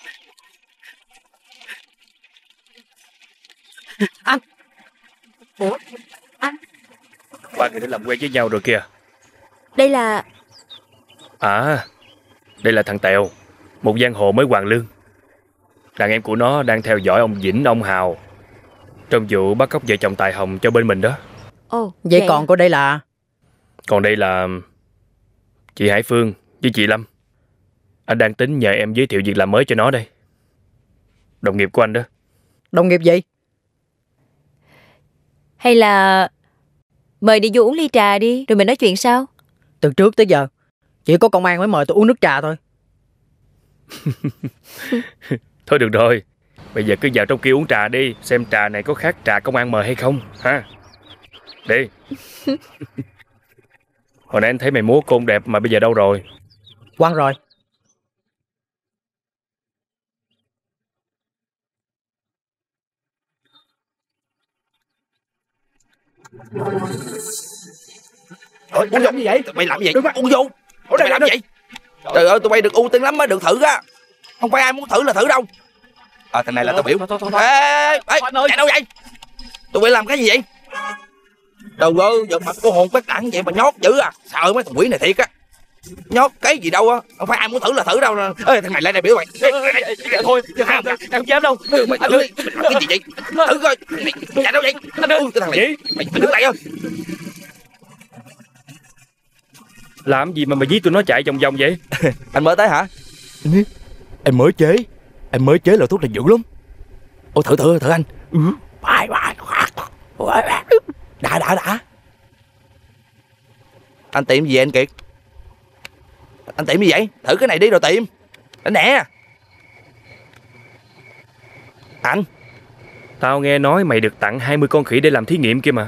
Anh. Ủa? Anh. Ba người đã làm quen với nhau rồi kìa. Đây là... À, đây là thằng Tèo, một giang hồ mới hoàn lương. Đàn em của nó đang theo dõi ông Vĩnh, ông Hào trong vụ bắt cóc vợ chồng Tài Hồng cho bên mình đó. Ồ, vậy còn cô đây là? Còn đây là chị Hải Phương với chị Lâm. Anh đang tính nhờ em giới thiệu việc làm mới cho nó đây. Đồng nghiệp của anh đó. Đồng nghiệp gì? Hay là mời đi vô uống ly trà đi, rồi mình nói chuyện sau. Từ trước tới giờ chỉ có công an mới mời tôi uống nước trà thôi. Thôi được rồi, bây giờ cứ vào trong kia uống trà đi, xem trà này có khác trà công an mời hay không ha. Đi. Hồi nãy anh thấy mày múa côn đẹp mà bây giờ đâu rồi? Quăng rồi. Uống vô gì vậy? Tụi mày làm gì vậy? Uống vô. Tụi mày làm gì vậy? Trời ơi, tụi mày được ưu tiên lắm mới được thử á. Không phải ai muốn thử là thử đâu. Thằng này là tao biểu. Ê, chạy đâu vậy? Tụi mày làm cái gì vậy? Đâu ơi, giờ mặt cô hồn bét đẳng vậy mà nhót dữ à. Sợ mấy thằng quỷ này thiệt á. Nhót cái gì đâu á. Không phải ai muốn thử là thử đâu. Ê, thằng này lại đây biểu mày. Thôi, em không dám đâu. Mày thử đi. Cái gì vậy? Thử coi. Mày chạy đâu vậy? Cái thằng này. Mày đứng lại ơi. Làm gì mà mày dí tụi nó chạy vòng vòng vậy? Anh mới tới hả? Em mới chế là thuốc này dữ lắm. Ôi thử anh. Đã. Anh tiệm gì vậy anh Kiệt? Anh tiệm gì vậy? Thử cái này đi rồi tiệm. Anh nè. Anh, Tao nghe nói mày được tặng 20 con khỉ để làm thí nghiệm kia mà.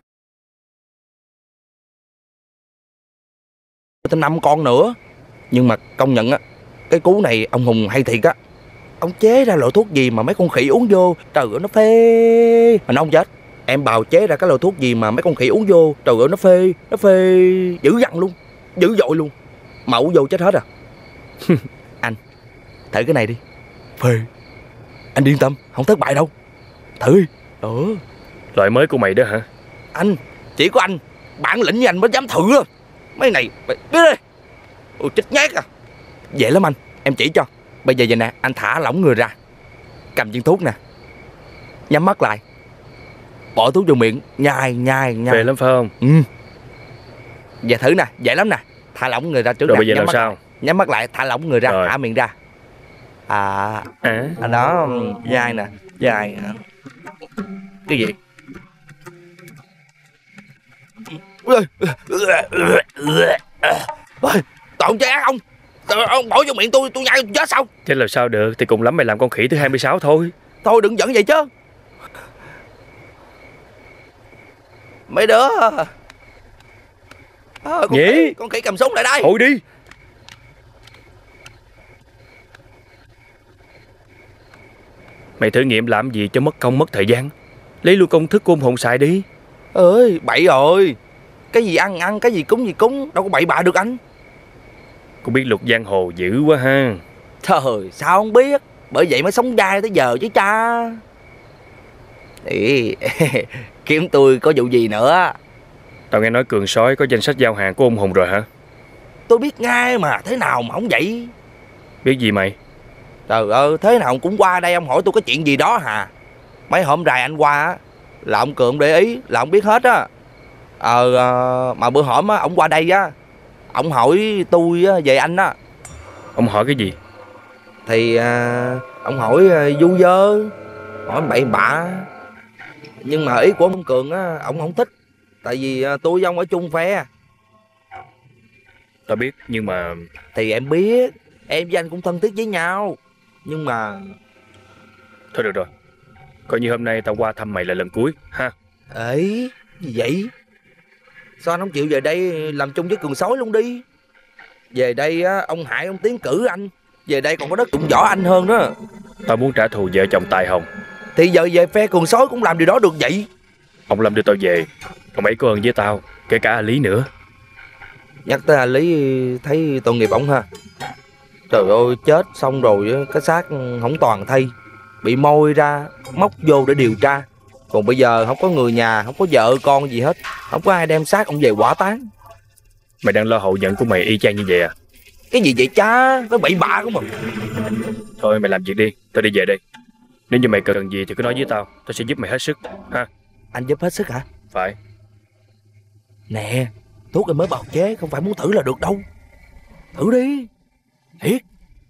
tới 5 con nữa. Nhưng mà công nhận á, cái cú này ông Hùng hay thiệt á. Ông chế ra loại thuốc gì mà mấy con khỉ uống vô, trời ơi nó phê. Mà nó không chết. Em bào chế ra cái loại thuốc gì mà mấy con khỉ uống vô, trời ơi nó phê dữ dằn luôn, dữ dội luôn. Mà uống vô chết hết à. Anh, thử cái này đi. Phê. Anh yên tâm, không thất bại đâu. Thử đi. Loại mới của mày đó hả? Anh, chỉ có anh, bản lĩnh như anh mới dám thử á. Mấy này, biết đi. Ôi chết nhát à. Dễ lắm anh, em chỉ cho. Bây giờ vậy nè, anh thả lỏng người ra, cầm viên thuốc nè, nhắm mắt lại, bỏ thuốc vô miệng, nhai. Về lắm phải không? Giờ thử nè, dễ lắm nè. Thả lỏng người ra trước. Rồi nè, bây giờ nhắm làm mắt sao? lại. Nhắm mắt lại, thả lỏng người ra, Rồi. thả miệng ra. Đó, nhai nè, nhai. Cái gì? Tội chứ ác ông. Ông bỏ vô miệng tôi nhai chết sao? Thế làm sao được, thì cùng lắm mày làm con khỉ thứ 26 thôi. Thôi đừng giận vậy chứ. Mấy đứa. Nhỉ? Con khỉ cầm súng lại đây. Thôi đi. Mày thử nghiệm làm gì cho mất công mất thời gian. Lấy luôn công thức của ông Hùng xài đi. Ơi, bậy rồi. Cái gì ăn, cái gì cúng, đâu có bậy bạ được anh. Cũng biết luật giang hồ dữ quá ha. Trời, sao không biết. Bởi vậy mới sống dai tới giờ chứ cha. Ý, kiếm tôi có vụ gì nữa. Tao nghe nói Cường Sói có danh sách giao hàng của ông Hùng rồi hả? Tôi biết ngay mà, thế nào mà không vậy. Biết gì mày? Trời ơi, thế nào ông cũng qua đây ông hỏi tôi có chuyện gì đó hả? Mấy hôm rày anh qua á, là ông Cường để ý, là ông biết hết á. Mà bữa hổm á, ông qua đây á, ông hỏi tôi về anh á. Ông hỏi cái gì? Thì ông hỏi du dơ, hỏi bậy bạ. Nhưng mà ý của ông Cường á, ông không thích. Tại vì tôi với ông ở chung phe. Tao biết, nhưng mà... Thì em biết, em với anh cũng thân thiết với nhau. Nhưng mà... Thôi được rồi, coi như hôm nay tao qua thăm mày là lần cuối ha. Ấy, gì vậy? Sao anh không chịu về đây làm chung với Cường Sói luôn đi? Về đây á, ông Hải ông tiến cử anh. Về đây còn có đất dụng võ anh hơn đó. Tao muốn trả thù vợ chồng Tài Hồng. Thì giờ về phe Cường Sói cũng làm điều đó được vậy. Ông Lâm đưa tao về, ông ấy có ơn với tao, kể cả A Lý nữa. Nhắc tới A Lý thấy tội nghiệp ổng ha. Trời ơi, chết xong rồi cái xác không toàn thây, bị môi ra móc vô để điều tra. Còn bây giờ không có người nhà, không có vợ con gì hết, không có ai đem xác ông về hỏa táng. Mày đang lo hậu nhận của mày y chang như vậy à? Cái gì vậy cha? Nó bậy bạ của mình. Thôi mày làm việc đi, tao đi về đây. Nếu như mày cần gì thì cứ nói với tao, tao sẽ giúp mày hết sức ha. Anh giúp hết sức hả? Phải. Nè, thuốc em mới bào chế, không phải muốn thử là được đâu. Thử đi. Thiệt.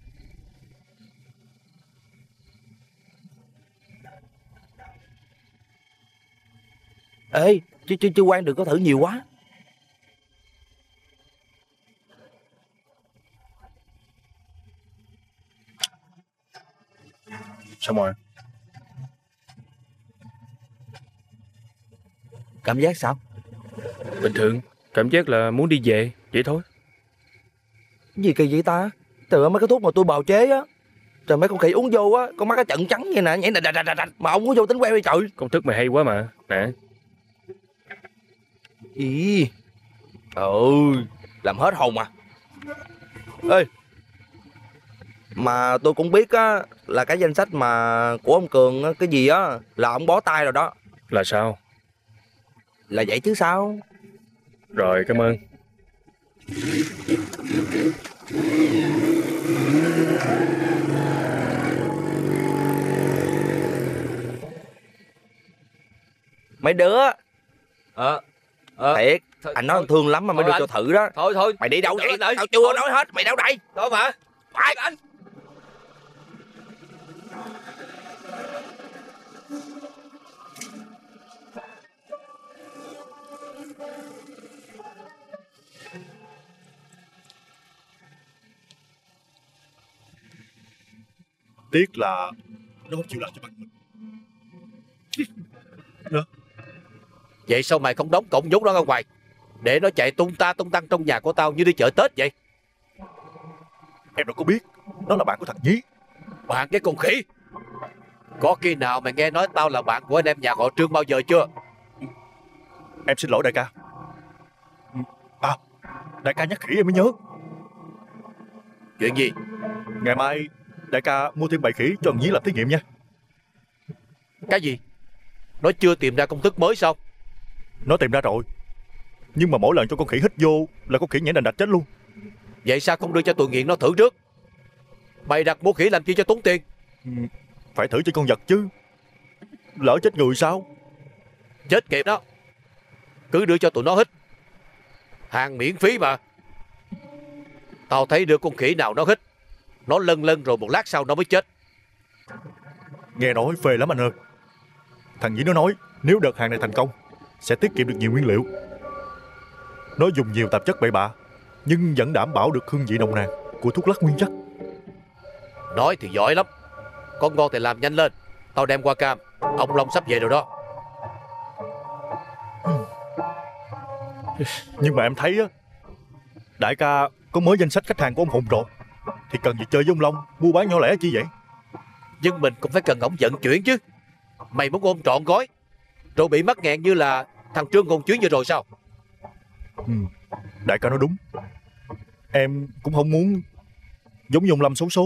Ê, chứ Quang đừng có thử nhiều quá. Xong rồi. Cảm giác sao? Bình thường, cảm giác là muốn đi về, vậy thôi. Cái gì kỳ vậy ta? Trời ơi, mấy cái thuốc mà tôi bào chế á. Trời, mấy con khỉ uống vô á, con mắt cái trận trắng vậy nè, nhảy đạch. Mà ông uống vô tính queo đi trời. Công thức mày hay quá mà, nè. Ý. Làm hết hồn à. Ê, mà tôi cũng biết á, là cái danh sách mà của ông Cường á, cái gì á, là ông bó tay rồi đó. Là sao? Là vậy chứ sao. Rồi, cảm ơn. Mấy đứa. Thiệt, Thôi, anh nói thôi. thương lắm mà mới Thôi đưa anh. cho thử đó. Thôi. Mày đi đâu vậy? Đợi. Tao chưa nói hết, mày đâu đây? Thôi mà. Phải. Anh. Tiếc là nó không chịu làm cho bằng mình. Vậy sao mày không đóng cổng nhốt nó ra ngoài, để nó chạy tung ta tung tăng trong nhà của tao như đi chợ Tết vậy? Em đâu có biết nó là bạn của thằng Nhí. Bạn cái con khỉ! Có khi nào mày nghe nói tao là bạn của anh em nhà họ Trương bao giờ chưa? Em xin lỗi đại ca. À, đại ca nhắc khỉ em mới nhớ. Chuyện gì? Ngày mai đại ca mua thêm bầy khỉ cho thằng Nhí làm thí nghiệm nha. Cái gì? Nó chưa tìm ra công thức mới sao? Nó tìm ra rồi, nhưng mà mỗi lần cho con khỉ hít vô là con khỉ nhảy đành đạch chết luôn. Vậy sao không đưa cho tụi nghiện nó thử trước? Mày đặt mua khỉ làm chi cho tốn tiền? Phải thử cho con vật chứ, lỡ chết người sao? Chết kịp đó. Cứ đưa cho tụi nó hít, hàng miễn phí mà. Tao thấy đưa con khỉ nào nó hít, nó lân lân rồi một lát sau nó mới chết. Nghe nói phê lắm anh ơi. Thằng Nhĩ nó nói nếu đợt hàng này thành công sẽ tiết kiệm được nhiều nguyên liệu. Nó dùng nhiều tạp chất bậy bạ nhưng vẫn đảm bảo được hương vị nồng nàn của thuốc lắc nguyên chất. Nói thì giỏi lắm. Có ngon thì làm nhanh lên. Tao đem qua cam. Ông Long sắp về rồi đó. Nhưng mà em thấy á, đại ca có mới danh sách khách hàng của ông Hùng rồi, thì cần gì chơi với ông Long mua bán nhỏ lẻ chi vậy? Nhưng mình cũng phải cần ổng vận chuyển chứ. Mày muốn ôm trọn gói rồi bị mắc nghẹn như là thằng Trương Ngôn Chuyến vừa rồi sao? Đại ca nói đúng. Em cũng không muốn giống như ông Lâm xấu số.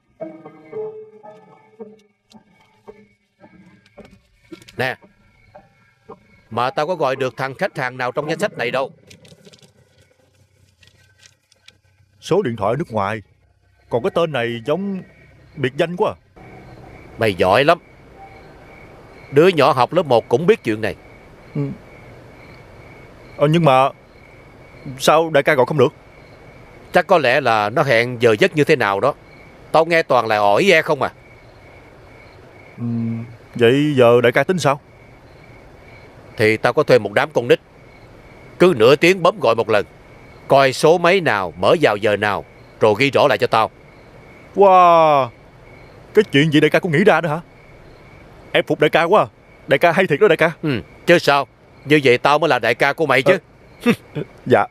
Nè, mà tao có gọi được thằng khách hàng nào trong danh sách này đâu. Số điện thoại ở nước ngoài, còn cái tên này giống biệt danh quá à. Mày giỏi lắm. Đứa nhỏ học lớp 1 cũng biết chuyện này. Nhưng mà sao đại ca gọi không được? Chắc có lẽ là nó hẹn giờ giấc như thế nào đó. Tao nghe toàn là ỏi e không à. Vậy giờ đại ca tính sao? Thì tao có thuê một đám con nít, cứ nửa tiếng bấm gọi một lần, coi số máy nào mở vào giờ nào, rồi ghi rõ lại cho tao. Wow, cái chuyện gì đại ca cũng nghĩ ra nữa hả? Em phục đại ca quá à. Đại ca hay thiệt đó đại ca. Chứ sao. Như vậy tao mới là đại ca của mày chứ. Dạ.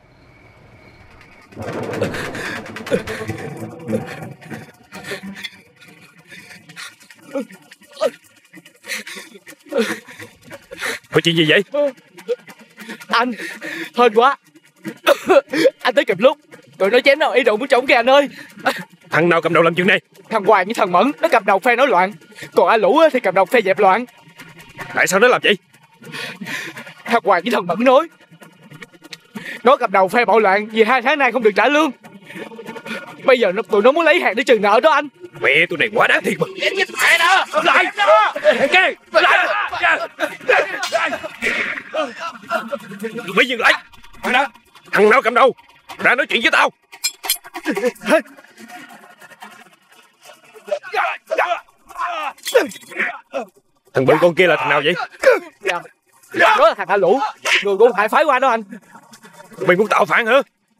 Có chuyện gì vậy? Anh, hên quá. Anh tới kịp lúc. Tụi nó chém nào ý đồ muốn trống kìa anh ơi. Thằng nào cầm đầu làm chuyện này? Thằng Hoàng với thằng Mẫn nó cầm đầu phe nổi loạn, còn A Lũ thì cầm đầu phe dẹp loạn. Tại sao nó làm vậy? Thằng Hoàng với thằng Mẫn nói nó cầm đầu phe bạo loạn vì 2 tháng nay không được trả lương. Bây giờ tụi nó muốn lấy hàng để trừ nợ đó anh. Mẹ tụi này quá đáng thiệt mà. Mẹ đó, lại Kê, lại. Tụi bay dừng lại. Thằng nào cầm đầu ra nói chuyện với tao. Thằng bự con kia là thằng nào vậy? Đó là thằng A Lũ, người của Hải phái qua đó anh. Mày muốn tạo phản hả?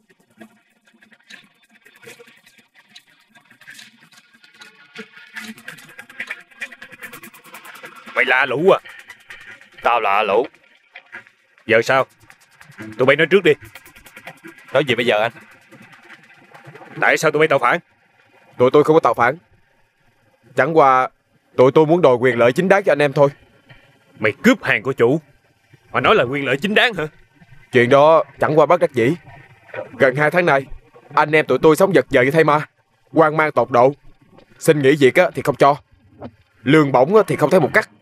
Mày là A Lũ à? Tao là A Lũ. Giờ sao? Tụi bay nói trước đi. Nói gì bây giờ anh? Tại sao tụi bay tạo phản? Tụi tôi không có tạo phản. Chẳng qua tụi tôi muốn đòi quyền lợi chính đáng cho anh em thôi. Mày cướp hàng của chủ mà nói là quyền lợi chính đáng hả? Chuyện đó chẳng qua bất đắc dĩ. Gần 2 tháng nay anh em tụi tôi sống vật vờ như thay ma, hoang mang tột độ. Xin nghỉ việc thì không cho, lương bổng thì không thấy một cắt.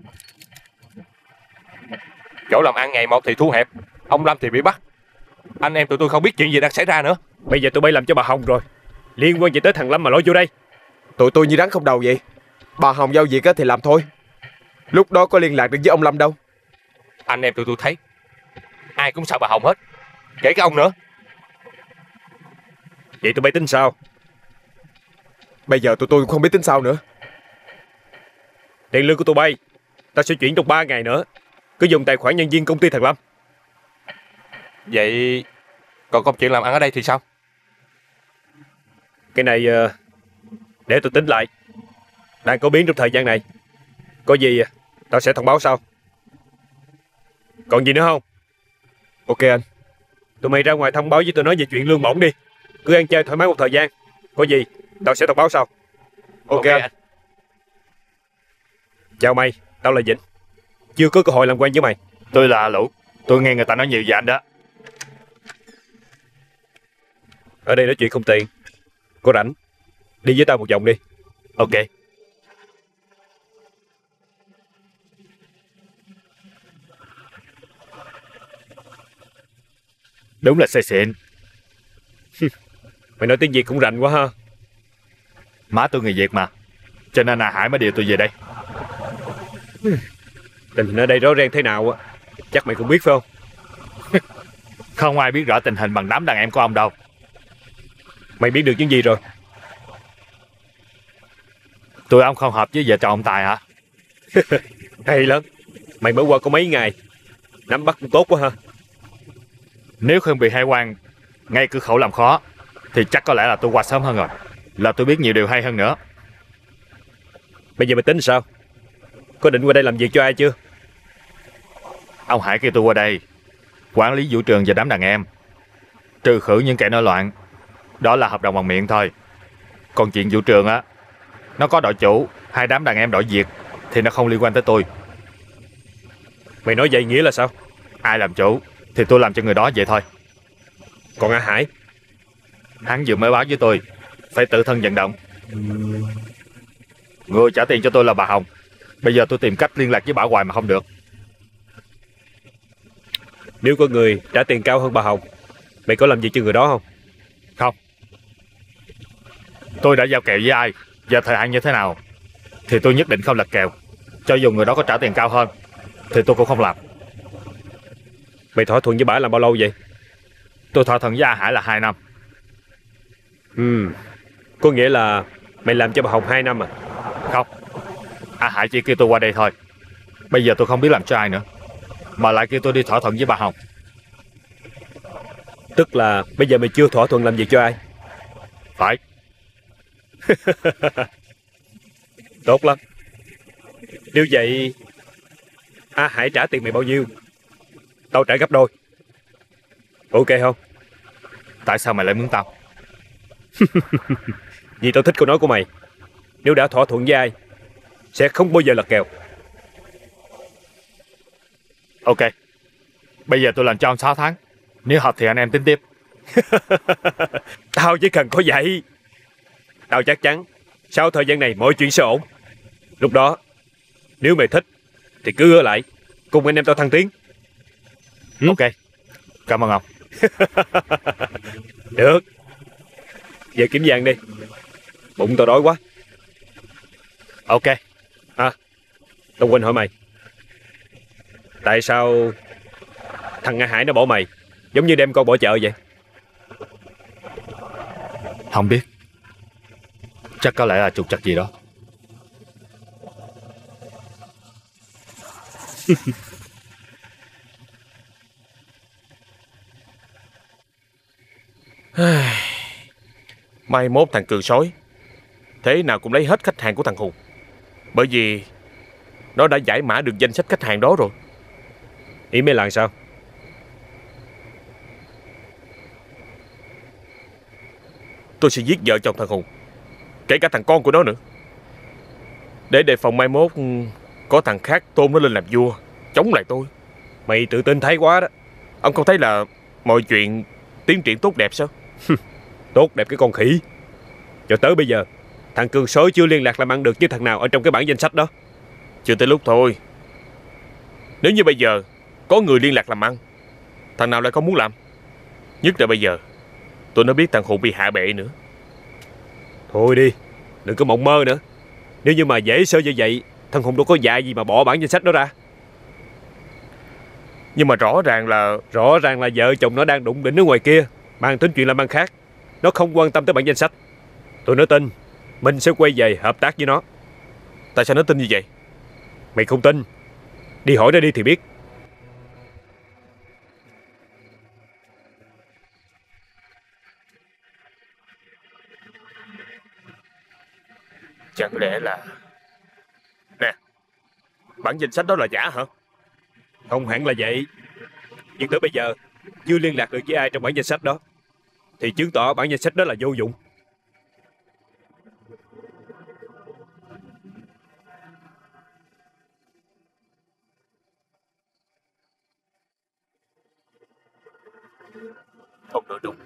Chỗ làm ăn ngày một thì thu hẹp, ông Lâm thì bị bắt. Anh em tụi tôi không biết chuyện gì đang xảy ra nữa. Bây giờ tụi bay làm cho bà Hồng rồi, liên quan gì tới thằng Lâm mà lôi vô đây? Tụi tôi như rắn không đầu vậy. Bà Hồng giao việc thì làm thôi. Lúc đó có liên lạc được với ông Lâm đâu. Anh em tụi tôi thấy ai cũng sợ bà Hồng hết, kể cả ông nữa. Vậy tụi bay tính sao? Bây giờ tụi tôi cũng không biết tính sao nữa. Tiền lương của tụi bay ta sẽ chuyển trong 3 ngày nữa. Cứ dùng tài khoản nhân viên công ty thằng Lâm. Vậy còn công chuyện làm ăn ở đây thì sao? Cái này để tôi tính lại. Đang có biến trong thời gian này. Có gì tao sẽ thông báo sau. Còn gì nữa không? Ok anh. Tụi mày ra ngoài thông báo với tụi nó về chuyện lương bổng đi. Cứ ăn chơi thoải mái một thời gian. Có gì tao sẽ thông báo sau. Ok anh. Chào mày, tao là Vĩnh. Chưa có cơ hội làm quen với mày. Tôi là Lũ. Tôi nghe người ta nói nhiều về anh đó. Ở đây nói chuyện không tiện. Có rảnh đi với tao một vòng đi. Ok. Đúng là say xịn. Mày nói tiếng Việt cũng rành quá ha. Má tôi người Việt mà, cho nên Hải mới điều tôi về đây. Tình hình ở đây rõ ràng thế nào á, chắc mày cũng biết phải không? Không ai biết rõ tình hình bằng đám đàn em của ông đâu. Mày biết được những gì rồi? Tụi ông không hợp với vợ chồng ông Tài hả? Hay lắm. Mày mới qua có mấy ngày, nắm bắt cũng tốt quá ha. Nếu không bị hải quan ngay cửa khẩu làm khó thì chắc có lẽ là tôi qua sớm hơn rồi. Là tôi biết nhiều điều hay hơn nữa. Bây giờ mày tính sao? Có định qua đây làm việc cho ai chưa? Ông Hải kêu tôi qua đây quản lý vũ trường và đám đàn em, trừ khử những kẻ nổi loạn. Đó là hợp đồng bằng miệng thôi. Còn chuyện vũ trường á, nó có đội chủ hai đám đàn em đổi việc thì nó không liên quan tới tôi. Mày nói vậy nghĩa là sao? Ai làm chủ thì tôi làm cho người đó vậy thôi. Còn A Hải? Hắn vừa mới báo với tôi phải tự thân vận động. Người trả tiền cho tôi là bà Hồng. Bây giờ tôi tìm cách liên lạc với bà hoài mà không được. Nếu có người trả tiền cao hơn bà Hồng, mày có làm gì cho người đó không? Không. Tôi đã giao kèo với ai và thời hạn như thế nào thì tôi nhất định không lật kèo. Cho dù người đó có trả tiền cao hơn thì tôi cũng không làm. Mày thỏa thuận với bà làm bao lâu vậy? Tôi thỏa thuận với A Hải là 2 năm. Có nghĩa là mày làm cho bà Hồng 2 năm à? Không, A Hải chỉ kêu tôi qua đây thôi. Bây giờ tôi không biết làm cho ai nữa, mà lại kêu tôi đi thỏa thuận với bà Hồng. Tức là bây giờ mày chưa thỏa thuận làm việc cho ai? Phải. Tốt lắm. Nếu vậy A Hải trả tiền mày bao nhiêu? Tao trả gấp đôi. Ok không? Tại sao mày lại mướn tao? Vì tao thích câu nói của mày. Nếu đã thỏa thuận với ai sẽ không bao giờ lật kèo. Ok. Bây giờ tôi làm cho ông 6 tháng. Nếu hợp thì anh em tính tiếp. Tao chỉ cần có vậy. Tao chắc chắn sau thời gian này mọi chuyện sẽ ổn. Lúc đó nếu mày thích thì cứ ở lại cùng anh em tao thăng tiến. Ok. Cảm ơn ông. Được. Về kiếm vàng đi. Bụng tao đói quá. Ok. Tao quên hỏi mày, tại sao thằng A Hải nó bỏ mày giống như đem con bỏ chợ vậy? Không biết. Chắc có lẽ là trục trặc gì đó. Mai mốt thằng Cường sói thế nào cũng lấy hết khách hàng của thằng Hùng, bởi vì nó đã giải mã được danh sách khách hàng đó rồi. Ý mày là sao? Tôi sẽ giết vợ chồng thằng Hùng, kể cả thằng con của nó nữa, để đề phòng mai mốt có thằng khác tôn nó lên làm vua chống lại tôi. Mày tự tin thái quá đó. Ông không thấy là mọi chuyện tiến triển tốt đẹp sao? Tốt đẹp cái con khỉ. Cho tới bây giờ thằng Cường sói chưa liên lạc làm ăn được với thằng nào ở trong cái bảng danh sách đó. Chưa tới lúc thôi. Nếu như bây giờ có người liên lạc làm ăn, thằng nào lại không muốn làm? Nhất là bây giờ tôi nó biết thằng Hùng bị hạ bệ nữa. Thôi đi, đừng có mộng mơ nữa. Nếu như mà dễ sơ như vậy, thằng Hùng đâu có dạy gì mà bỏ bản danh sách đó ra. Nhưng mà rõ ràng là vợ chồng nó đang đụng đỉnh ở ngoài kia, mang tính chuyện làm ăn khác. Nó không quan tâm tới bản danh sách. Tôi nói tin mình sẽ quay về hợp tác với nó. Tại sao nó tin như vậy? Mày không tin, đi hỏi nó đi thì biết. Chẳng lẽ là... Nè, bản danh sách đó là giả hả? Không hẳn là vậy. Nhưng tới bây giờ chưa liên lạc được với ai trong bản danh sách đó, thì chứng tỏ bản danh sách đó là vô dụng. Không nói đúng.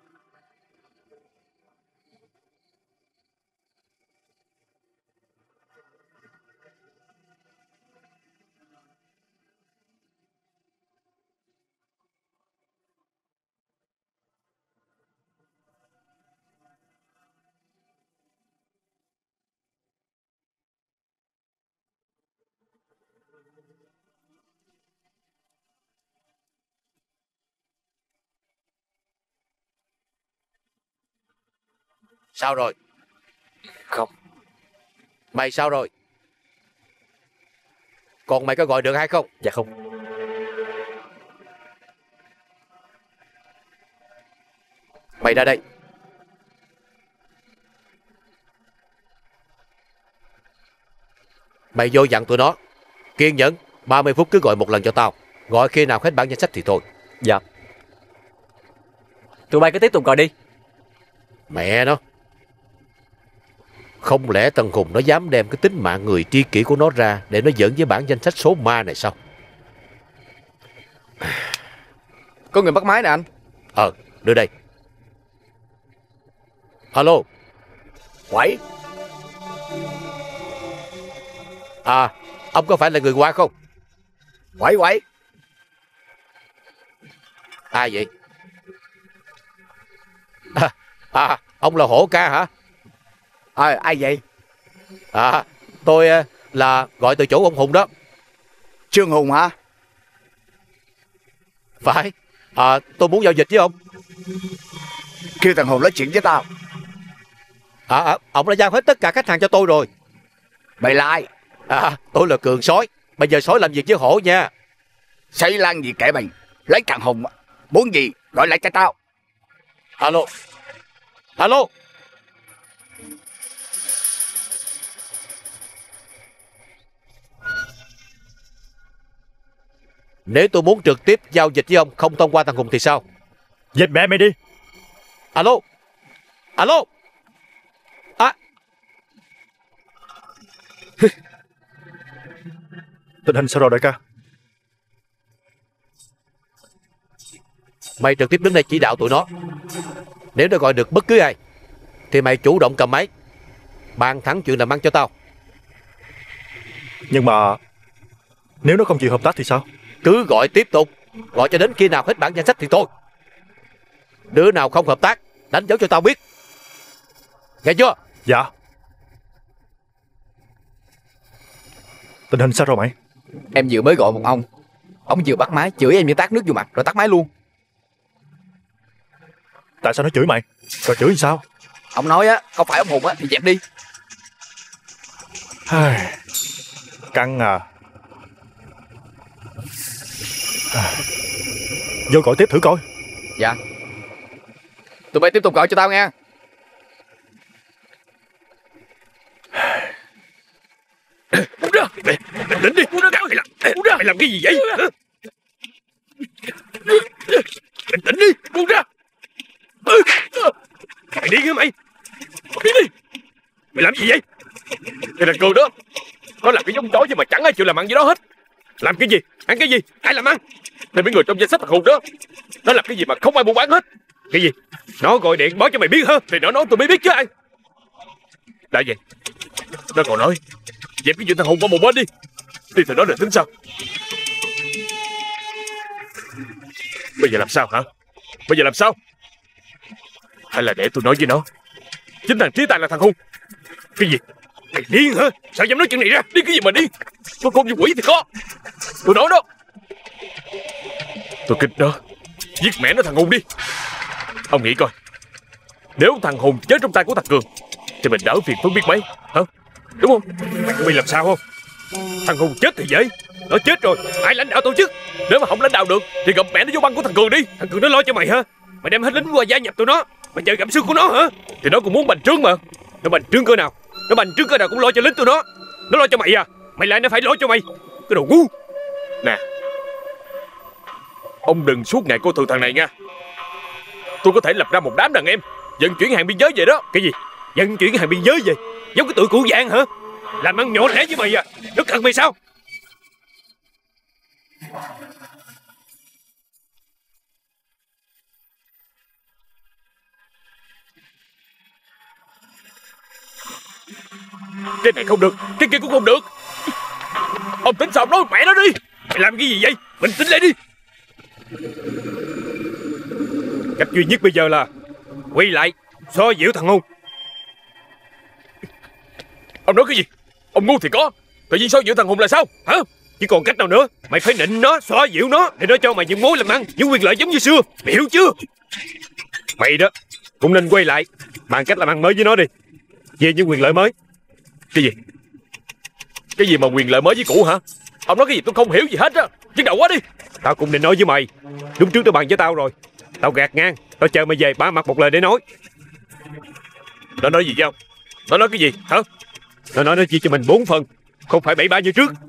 Sao rồi? Không. Mày sao rồi? Còn mày có gọi được hay không? Dạ không. Mày ra đây. Mày vô dặn tụi nó kiên nhẫn 30 phút cứ gọi một lần cho tao. Gọi khi nào hết bản danh sách thì thôi. Dạ. Tụi bay cứ tiếp tục gọi đi. Mẹ nó. Không lẽ Tần Hùng nó dám đem cái tính mạng người tri kỷ của nó ra để nó giỡn với bản danh sách số ma này sao? Có người bắt máy nè anh. Đưa đây. Alo. Quẩy. À, ông có phải là người qua không? Quẩy. Ai vậy? Ông là Hổ Ca hả? Ai vậy? Tôi là gọi từ chỗ ông Hùng đó. Trương Hùng hả? Phải. Tôi muốn giao dịch với ông. Kêu thằng Hùng nói chuyện với tao. Ông đã giao hết tất cả khách hàng cho tôi rồi. Mày là ai? Tôi là Cường Sói. Bây giờ Sói làm việc với Hổ nha. Xây lan gì kệ mày. Lấy thằng Hùng. Muốn gì gọi lại cho tao. Alo. Nếu tôi muốn trực tiếp giao dịch với ông không thông qua thằng Hùng thì sao? Dịch mẹ mày đi. Alo. Tình hình sao rồi đại ca? Mày trực tiếp đứng đây chỉ đạo tụi nó. Nếu nó gọi được bất cứ ai thì mày chủ động cầm máy bàn thẳng chuyện làm ăn cho tao. Nhưng mà nếu nó không chịu hợp tác thì sao? Cứ gọi tiếp tục. Gọi cho đến khi nào hết bản danh sách thì thôi. Đứa nào không hợp tác đánh dấu cho tao biết. Nghe chưa? Dạ. Tình hình sao rồi mày? Em vừa mới gọi một ông vừa bắt máy chửi em như tát nước vô mặt rồi tắt máy luôn. Tại sao nó chửi mày? Rồi chửi sao? Ông nói á, không phải ông Hùng á thì dẹp đi. Căng à. Vô gọi tiếp thử coi. Dạ. Tụi bay tiếp tục gọi cho tao nghe. Buông ra. Bình tĩnh đi. Buông ra. Mày làm cái gì vậy? Bình tĩnh đi. Buông ra. Mày điên hả mày? Điên đi. Mày làm gì vậy? Đây là Cường đó. Nó làm cái giống chó chứ mà chẳng ai chịu làm ăn với nó hết. Làm cái gì? Ăn cái gì? Ai làm ăn? Thì mấy người trong danh sách thằng Hùng đó. Nó làm cái gì mà không ai buôn bán hết. Cái gì? Nó gọi điện báo cho mày biết hả? Thì nó nói tôi mới biết chứ ai. Đã vậy nó còn nói dẹp cái chuyện thằng Hùng qua một bên đi. Đi từ đó rồi tính sao? Bây giờ làm sao hả? Bây giờ làm sao? Hay là để tôi nói với nó chính thằng Trí Tài là thằng Hùng? Cái gì? Mày điên hả? Sao dám nói chuyện này ra? Điên cái gì mà điên? Có con như quỷ thì có. Tôi nói đó. Tôi kích nó. Giết mẹ nó thằng Hùng đi. Ông nghĩ coi, nếu thằng Hùng chết trong tay của thằng Cường thì mình đỡ phiền phức biết mấy hả? Đúng không? Mày biết làm sao không? Thằng Hùng chết thì dễ. Nó chết rồi ai lãnh đạo tổ chức? Nếu mà không lãnh đạo được thì gặp mẹ nó vô băng của thằng Cường đi. Thằng Cường nó lo cho mày hả? Mày đem hết lính qua gia nhập tụi nó. Mày chờ gặm xương của nó hả? Thì nó cũng muốn bành trướng mà. Nó bành trướng cơ nào? Nó bành trướng cơ nào cũng lo cho lính tụi nó. Nó lo cho mày à? Mày lại nó phải lo cho mày. Cái đồ ngu. Nè, Ông đừng suốt ngày coi thường thằng này nha. Tôi có thể lập ra một đám đàn em vận chuyển hàng biên giới về đó. Cái gì? Vận chuyển hàng biên giới về? Giống cái tụi cụ vàng hả? Làm ăn nhỏ lẻ với mày à? Nó cần mày sao? Cái này không được, cái kia cũng không được. Ông tính sao? Ông nói mẹ nó đi. Mày làm cái gì vậy? Bình tĩnh lại đi. Cách duy nhất bây giờ là quay lại xóa dịu thằng hôn. Ông nói cái gì? Ông ngu thì có. Tự nhiên xóa dịu thằng hùng là sao hả? Chứ còn cách nào nữa? Mày phải nịnh nó, xóa dịu nó để nó cho mày những mối làm ăn, những quyền lợi giống như xưa. Mày hiểu chưa? Mày đó cũng nên quay lại bằng cách làm ăn mới với nó đi, về những quyền lợi mới. Cái gì? Cái gì mà quyền lợi mới với cũ hả? Ông nói cái gì tôi không hiểu gì hết á. Chứ đầu quá đi. Tao cũng định nói với mày. Lúc trước tao bàn với tao rồi. Tao gạt ngang. Tao chờ mày về ba mặt một lời để nói. Nó nói gì với ông? Nó nói cái gì hả? Nó nói nó chia cho mình 4 phần, không phải 7-3 như trước.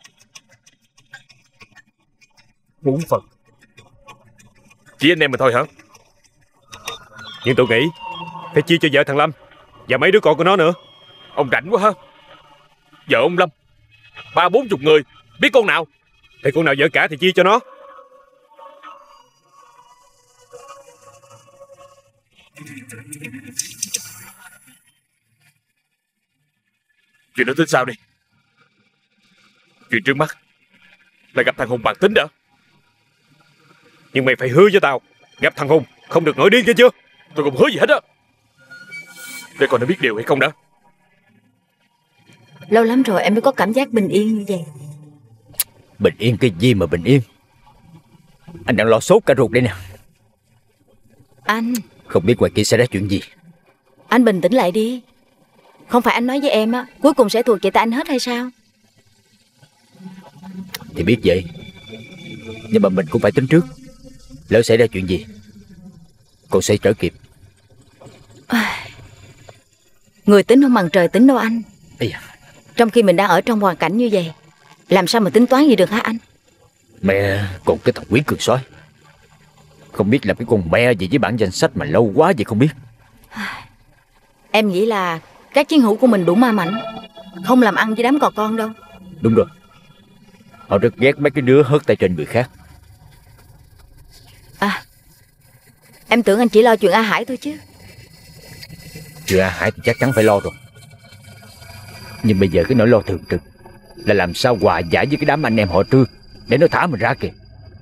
4 phần? Chỉ anh em mình thôi hả? Nhưng tôi nghĩ phải chia cho vợ thằng Lâm và mấy đứa con của nó nữa. Ông rảnh quá ha. Vợ ông Lâm 30-40 người, biết con nào thì con nào vợ cả thì chia cho nó. Chuyện đó tính sao đi? Chuyện trước mắt là gặp thằng Hùng bàn tính đã. Nhưng mày phải hứa với tao, gặp thằng Hùng không được nổi điên kia chưa? Tôi không hứa gì hết á. Để coi nó biết điều hay không đã. Lâu lắm rồi em mới có cảm giác bình yên như vậy. Bình yên cái gì mà bình yên? Anh đang lo sốt cả ruột đây nè. Anh, không biết ngoài kia xảy ra chuyện gì. Anh bình tĩnh lại đi. Không phải anh nói với em á, cuối cùng sẽ thuộc về tay anh hết hay sao? Thì biết vậy, nhưng mà mình cũng phải tính trước. Lỡ xảy ra chuyện gì còn sẽ trở kịp. Người tính không bằng trời tính đâu anh. Da. Trong khi mình đang ở trong hoàn cảnh như vậy, làm sao mà tính toán gì được hả anh? Mẹ còn cái thằng Quý Cường Soái, không biết làm cái con be gì với bản danh sách mà lâu quá vậy không biết. Em nghĩ là các chiến hữu của mình đủ ma mạnh, không làm ăn với đám cò con đâu. Đúng rồi, họ rất ghét mấy cái đứa hớt tay trên người khác. À, em tưởng anh chỉ lo chuyện A Hải thôi chứ. Chuyện A Hải thì chắc chắn phải lo rồi. Nhưng bây giờ cái nỗi lo thường trực là làm sao hòa giải với cái đám anh em họ Trương để nó thả mình ra kìa.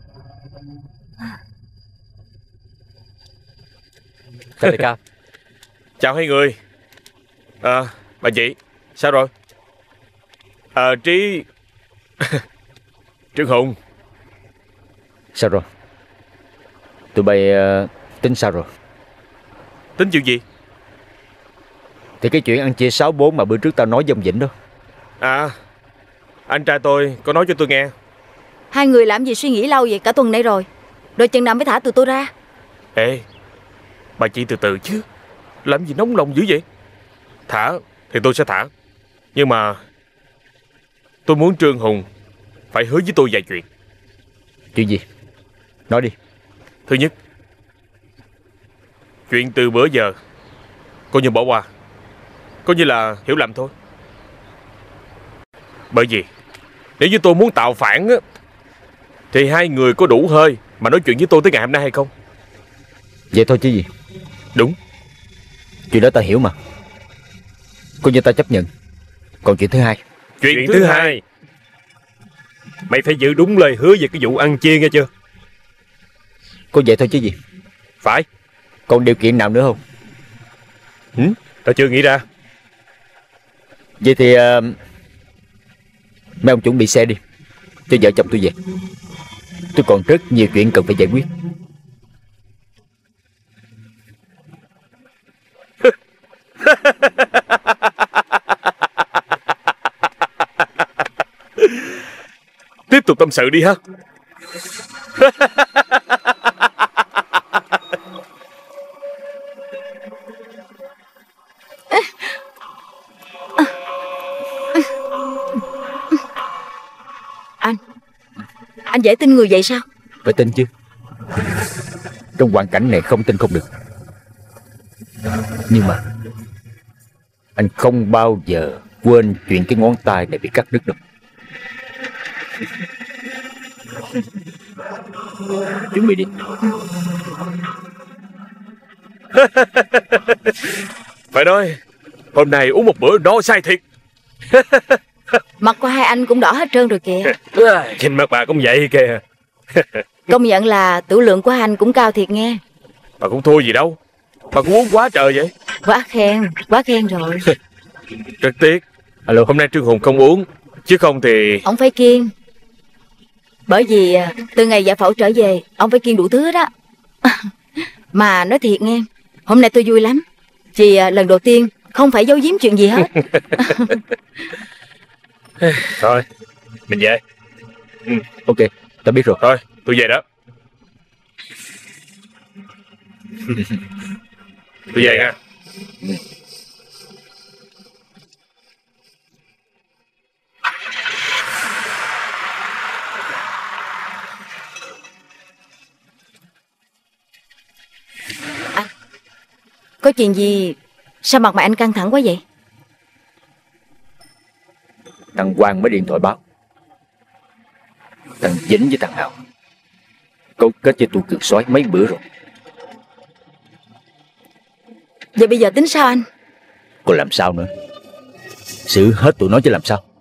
Chào đại ca. Chào hai người. Bà chị, sao rồi? Trí... Trương Hùng. Sao rồi? Tụi bay tính sao rồi? Tính chuyện gì? Thì cái chuyện ăn chia 6-4 mà bữa trước tao nói với ông Vĩnh đó. À, anh trai tôi có nói cho tôi nghe. Hai người làm gì suy nghĩ lâu vậy, cả tuần nay rồi. Rồi chừng nào mới thả tụi tôi ra? Ê, bà chị từ từ chứ. Làm gì nóng lòng dữ vậy? Thả thì tôi sẽ thả. Nhưng mà tôi muốn Trương Hùng phải hứa với tôi vài chuyện. Chuyện gì? Nói đi. Thứ nhất, chuyện từ bữa giờ coi như bỏ qua, coi như là hiểu lầm thôi. Bởi vì nếu như tôi muốn tạo phản á, thì hai người có đủ hơi mà nói chuyện với tôi tới ngày hôm nay hay không? Vậy thôi chứ gì. Đúng. Chuyện đó ta hiểu mà, coi như ta chấp nhận. Còn chuyện thứ hai? Chuyện thứ hai, mày phải giữ đúng lời hứa về cái vụ ăn chia nghe chưa? Có vậy thôi chứ gì. Phải. Còn điều kiện nào nữa không? Tao chưa nghĩ ra. Vậy thì mấy ông chuẩn bị xe đi, cho vợ chồng tôi về. Tôi còn rất nhiều chuyện cần phải giải quyết. Tiếp tục tâm sự đi ha. Anh dễ tin người vậy sao? Phải tin chứ. Trong hoàn cảnh này không tin không được. Nhưng mà anh không bao giờ quên chuyện cái ngón tay này bị cắt đứt đâu. Chuẩn bị đi. Phải nói, hôm nay uống một bữa no say thiệt. Mặt của hai anh cũng đỏ hết trơn rồi kìa. Nhìn mặt bà cũng vậy kìa. Công nhận là tử lượng của hai anh cũng cao thiệt nghe. Bà cũng thua gì đâu. Bà cũng uống quá trời vậy. Quá khen rồi. Rất tiếc. Hôm nay Trương Hùng không uống, chứ không thì... Ông phải kiêng. Bởi vì từ ngày giải phẫu trở về, ông phải kiêng đủ thứ đó. Mà nói thiệt nghe, hôm nay tôi vui lắm. Vì lần đầu tiên không phải giấu giếm chuyện gì hết. Thôi, mình về. Ok, tao biết rồi. Thôi, tôi về đó. Tôi về nha. Có chuyện gì? Sao mặt mày anh căng thẳng quá vậy? Thằng Quang mới điện thoại báo thằng Vĩnh với thằng Hào cấu kết với tụi cược sói mấy bữa rồi. Vậy bây giờ tính sao anh? Còn làm sao nữa? Xử hết tụi nó chứ làm sao.